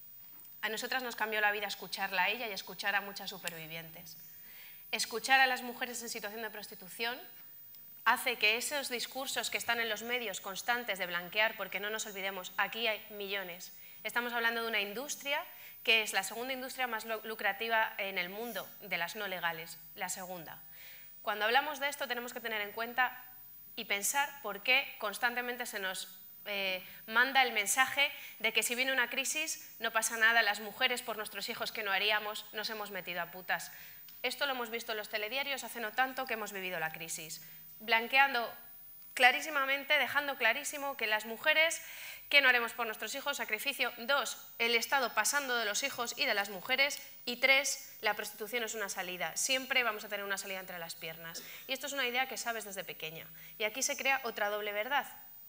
A nosotras nos cambió la vida escucharla a ella y escuchar a muchas supervivientes. Escuchar a las mujeres en situación de prostitución hace que esos discursos que están en los medios constantes de blanquear, porque no nos olvidemos, aquí hay millones. Estamos hablando de una industria que es la segunda industria más lucrativa en el mundo, de las no legales, la segunda. Cuando hablamos de esto tenemos que tener en cuenta y pensar por qué constantemente se nos eh, manda el mensaje de que si viene una crisis no pasa nada, las mujeres por nuestros hijos que no haríamos nos hemos metido a putas. Esto lo hemos visto en los telediarios hace no tanto que hemos vivido la crisis, blanqueando clarísimamente, dejando clarísimo que las mujeres, ¿qué no haremos por nuestros hijos? Sacrificio. Dos, el Estado pasando de los hijos y de las mujeres. Y tres, la prostitución es una salida. Siempre vamos a tener una salida entre las piernas. Y esto es una idea que sabes desde pequeña. Y aquí se crea otra doble verdad.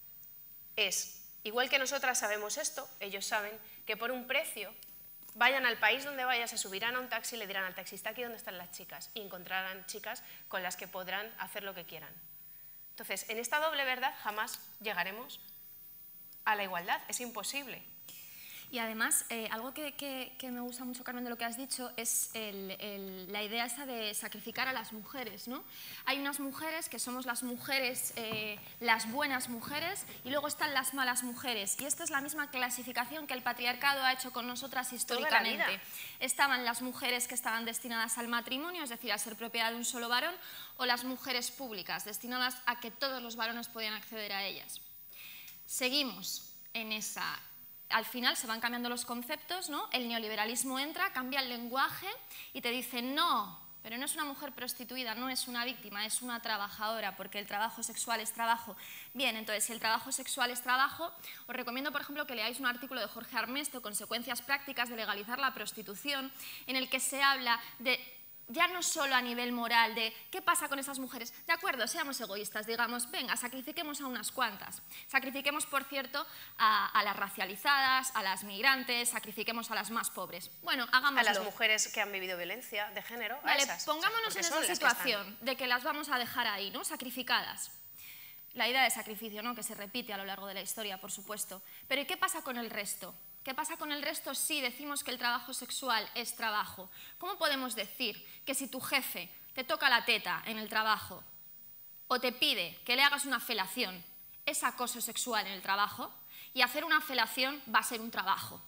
Es, igual que nosotras sabemos esto, ellos saben que por un precio, vayan al país donde vayan, se subirán a un taxi y le dirán al taxista aquí donde están las chicas y encontrarán chicas con las que podrán hacer lo que quieran. Entonces, en esta doble verdad jamás llegaremos a la igualdad, es imposible. Y además, eh, algo que, que, que me gusta mucho, Carmen, de lo que has dicho es el, el, la idea esa de sacrificar a las mujeres, ¿no? Hay unas mujeres que somos las mujeres, eh, las buenas mujeres, y luego están las malas mujeres. Y esta es la misma clasificación que el patriarcado ha hecho con nosotras históricamente. Estaban las mujeres que estaban destinadas al matrimonio, es decir, a ser propiedad de un solo varón, o las mujeres públicas, destinadas a que todos los varones podían acceder a ellas. Seguimos en esa... Al final se van cambiando los conceptos, ¿no? El neoliberalismo entra, cambia el lenguaje y te dice, no, pero no es una mujer prostituida, no es una víctima, es una trabajadora, porque el trabajo sexual es trabajo. Bien, entonces, si el trabajo sexual es trabajo, os recomiendo, por ejemplo, que leáis un artículo de Jorge Armesto, Consecuencias prácticas de legalizar la prostitución, en el que se habla de, ya no solo a nivel moral, de qué pasa con esas mujeres. De acuerdo, seamos egoístas, digamos, venga, sacrifiquemos a unas cuantas. Sacrifiquemos, por cierto, a, a las racializadas, a las migrantes, sacrifiquemos a las más pobres. Bueno, hagámoslo. A las mujeres que han vivido violencia de género, vale, a esas. Pongámonos o sea, en esa situación de que las vamos a dejar ahí, ¿no? Sacrificadas. La idea de sacrificio, ¿no? Que se repite a lo largo de la historia, por supuesto. Pero ¿y qué pasa con el resto? ¿Qué pasa con el resto si decimos que el trabajo sexual es trabajo? ¿Cómo podemos decir que si tu jefe te toca la teta en el trabajo o te pide que le hagas una felación, es acoso sexual en el trabajo? Y hacer una felación va a ser un trabajo.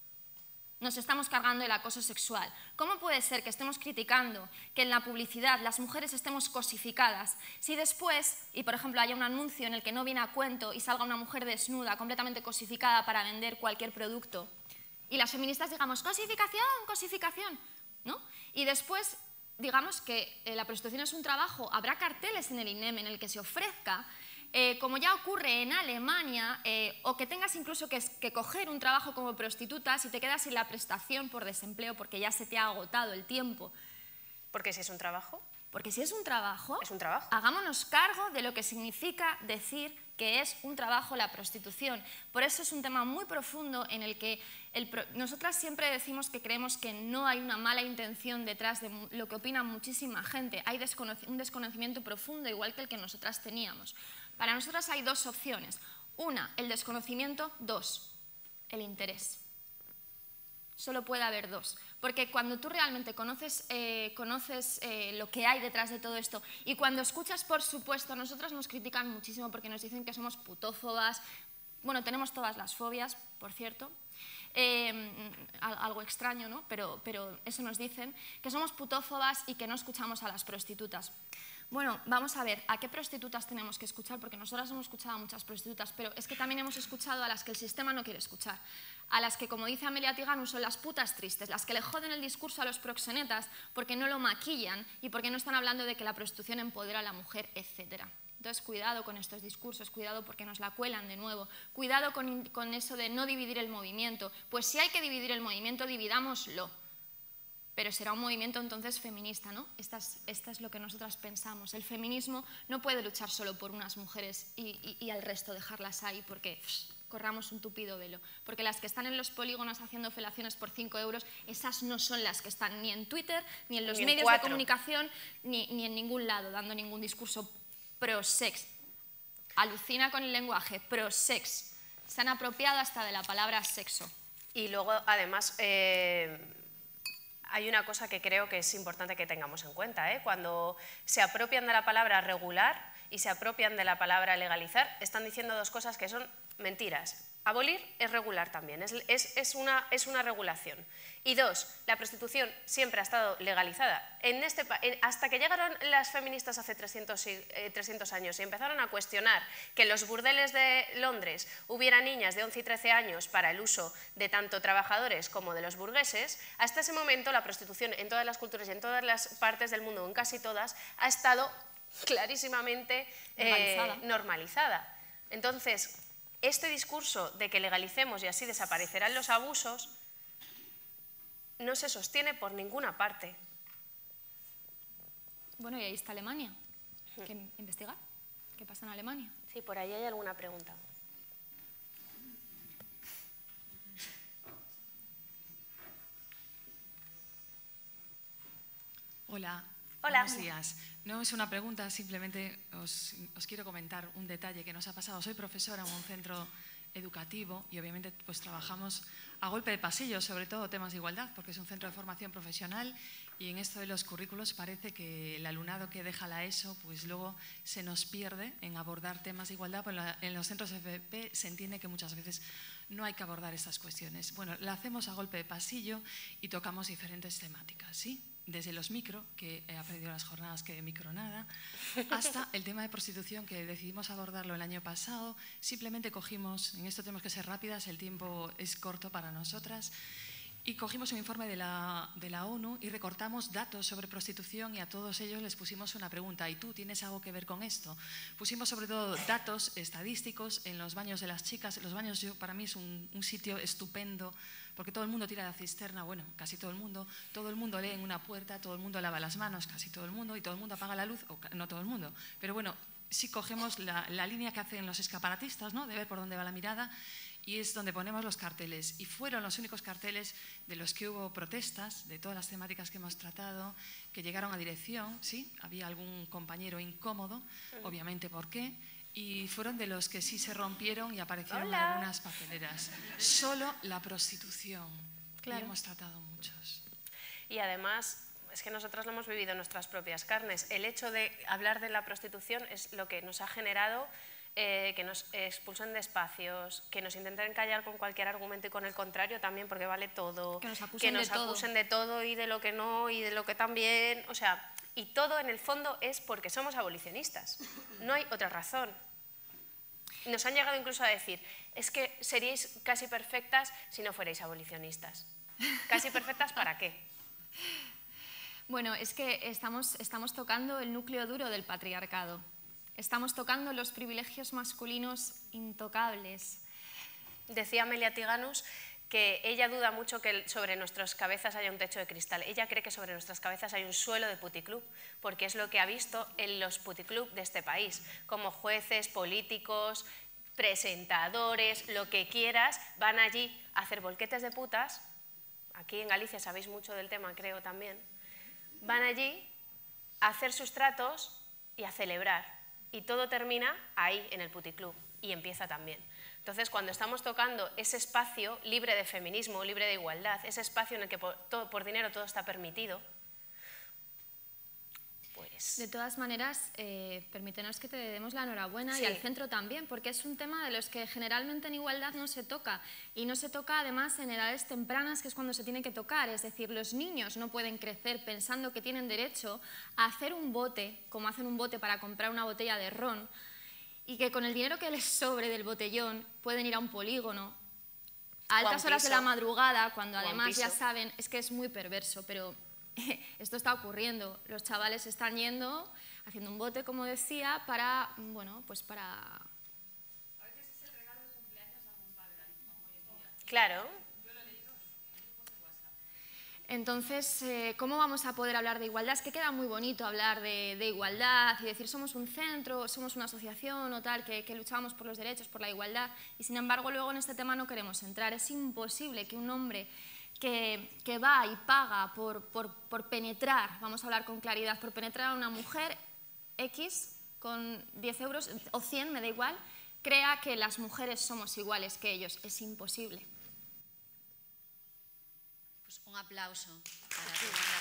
Nos estamos cargando el acoso sexual. ¿Cómo puede ser que estemos criticando que en la publicidad las mujeres estemos cosificadas si después, y por ejemplo haya un anuncio en el que no viene a cuento y salga una mujer desnuda, completamente cosificada para vender cualquier producto, y las feministas digamos, cosificación, cosificación, ¿no? Y después digamos que eh, la prostitución es un trabajo, habrá carteles en el INEM en el que se ofrezca, Eh, como ya ocurre en Alemania, eh, o que tengas incluso que, que coger un trabajo como prostituta si te quedas sin la prestación por desempleo porque ya se te ha agotado el tiempo. Porque si es un trabajo. Porque si es un trabajo, es un trabajo. Hagámonos cargo de lo que significa decir que es un trabajo la prostitución. Por eso es un tema muy profundo en el que el pro... nosotras siempre decimos que creemos que no hay una mala intención detrás de lo que opina muchísima gente. Hay desconoc... un desconocimiento profundo igual que el que nosotras teníamos. Para nosotras hay dos opciones. Una, el desconocimiento. Dos, el interés. Solo puede haber dos. Porque cuando tú realmente conoces, eh, conoces eh, lo que hay detrás de todo esto y cuando escuchas, por supuesto, a nosotras nos critican muchísimo porque nos dicen que somos putófobas. Bueno, tenemos todas las fobias, por cierto. Eh, algo extraño, ¿no? Pero, pero eso nos dicen, que somos putófobas y que no escuchamos a las prostitutas. Bueno, vamos a ver, ¿a qué prostitutas tenemos que escuchar? Porque nosotras hemos escuchado a muchas prostitutas, pero es que también hemos escuchado a las que el sistema no quiere escuchar. A las que, como dice Amelia Tiganu, son las putas tristes, las que le joden el discurso a los proxenetas porque no lo maquillan y porque no están hablando de que la prostitución empodera a la mujer, etcétera. Entonces, cuidado con estos discursos, cuidado porque nos la cuelan de nuevo, cuidado con, con eso de no dividir el movimiento. Pues si hay que dividir el movimiento, dividámoslo. Pero será un movimiento entonces feminista, ¿no? Esta es, esta es lo que nosotras pensamos. El feminismo no puede luchar solo por unas mujeres y, y, y al resto dejarlas ahí porque pff, corramos un tupido velo. Porque las que están en los polígonos haciendo felaciones por cinco euros, esas no son las que están ni en Twitter, ni en los ni medios en de comunicación, ni, ni en ningún lado, dando ningún discurso pro-sex. Alucina con el lenguaje, pro-sex. Se han apropiado hasta de la palabra sexo. Y luego, además... Eh... hay una cosa que creo que es importante que tengamos en cuenta, ¿eh? Cuando se apropian de la palabra regular y se apropian de la palabra legalizar, están diciendo dos cosas que son mentiras. Abolir es regular también, es, es, es, una, es una regulación. Y dos, la prostitución siempre ha estado legalizada. En este, en, hasta que llegaron las feministas hace trescientos, eh, trescientos años y empezaron a cuestionar que en los burdeles de Londres hubiera niñas de once y trece años para el uso de tanto trabajadores como de los burgueses, hasta ese momento la prostitución en todas las culturas y en todas las partes del mundo, en casi todas, ha estado clarísimamente eh, normalizada. normalizada. Entonces, este discurso de que legalicemos y así desaparecerán los abusos no se sostiene por ninguna parte. Bueno, y ahí está Alemania. Hay que investigar qué pasa en Alemania. Sí, por ahí hay alguna pregunta. Hola. Hola. Buenos días. No es una pregunta, simplemente os, os quiero comentar un detalle que nos ha pasado. Soy profesora en un centro educativo y obviamente pues trabajamos a golpe de pasillo, sobre todo temas de igualdad, porque es un centro de formación profesional y en esto de los currículos parece que el alumnado que deja la ESO pues luego se nos pierde en abordar temas de igualdad, porque en los centros F P se entiende que muchas veces no hay que abordar estas cuestiones. Bueno, la hacemos a golpe de pasillo y tocamos diferentes temáticas, ¿sí? Desde los micro, que he aprendido las jornadas que de micro nada, hasta el tema de prostitución que decidimos abordarlo el año pasado. Simplemente cogimos, en esto tenemos que ser rápidas, el tiempo es corto para nosotras, Y cogimos un informe de la, de la ONU y recortamos datos sobre prostitución y a todos ellos les pusimos una pregunta. ¿Y tú tienes algo que ver con esto? Pusimos sobre todo datos estadísticos en los baños de las chicas. Los baños yo, para mí es un, un sitio estupendo porque todo el mundo tira la cisterna, bueno, casi todo el mundo. Todo el mundo lee en una puerta, todo el mundo lava las manos, casi todo el mundo, y todo el mundo apaga la luz, o no todo el mundo. Pero bueno, sí cogemos la, la línea que hacen los escaparatistas, ¿no? De ver por dónde va la mirada. Y es donde ponemos los carteles. Y fueron los únicos carteles de los que hubo protestas, de todas las temáticas que hemos tratado, que llegaron a dirección, ¿sí? Había algún compañero incómodo, obviamente, ¿por qué? Y fueron de los que sí se rompieron y aparecieron Hola. algunas papeleras. Solo la prostitución. Claro. Y hemos tratado muchos. Y además, es que nosotros lo hemos vivido en nuestras propias carnes. El hecho de hablar de la prostitución es lo que nos ha generado Eh, que nos expulsen de espacios, que nos intenten callar con cualquier argumento y con el contrario también, porque vale todo, Que nos acusen, que nos de, acusen todo. de todo y de lo que no y de lo que también, o sea, y todo en el fondo es porque somos abolicionistas, no hay otra razón. Nos han llegado incluso a decir, es que seríais casi perfectas si no fuerais abolicionistas. ¿Casi perfectas para qué? Bueno, es que estamos, estamos tocando el núcleo duro del patriarcado. Estamos tocando los privilegios masculinos intocables. Decía Amelia Tiganus que ella duda mucho que sobre nuestras cabezas haya un techo de cristal. Ella cree que sobre nuestras cabezas hay un suelo de puticlub, porque es lo que ha visto en los puticlub de este país, como jueces, políticos, presentadores, lo que quieras, van allí a hacer bolquetes de putas. Aquí en Galicia sabéis mucho del tema, creo también. Van allí a hacer sus tratos y a celebrar. Y todo termina ahí, en el puticlub, y empieza también. Entonces, cuando estamos tocando ese espacio libre de feminismo, libre de igualdad, ese espacio en el que por, todo, por dinero todo está permitido, pues... De todas maneras, eh, permítenos que te demos la enhorabuena Sí. y al centro también, porque es un tema de los que generalmente en igualdad no se toca, y no se toca además en edades tempranas, que es cuando se tiene que tocar, es decir, los niños no pueden crecer pensando que tienen derecho a hacer un bote, como hacen un bote para comprar una botella de ron, y que con el dinero que les sobre del botellón pueden ir a un polígono a altas horas de la madrugada, cuando además ya saben, es que es muy perverso, pero esto está ocurriendo. Los chavales están yendo, haciendo un bote, como decía, para, bueno, pues para... A veces es el regalo de cumpleaños de algún padre, hoy en día. Claro. Entonces, eh, ¿cómo vamos a poder hablar de igualdad? Es que queda muy bonito hablar de, de igualdad y decir somos un centro, somos una asociación o tal, que, que luchamos por los derechos, por la igualdad, y sin embargo luego en este tema no queremos entrar. Es imposible que un hombre que, que va y paga por, por, por penetrar, vamos a hablar con claridad, por penetrar a una mujer X con diez euros o cien, me da igual, crea que las mujeres somos iguales que ellos. Es imposible. Pues un aplauso para ti.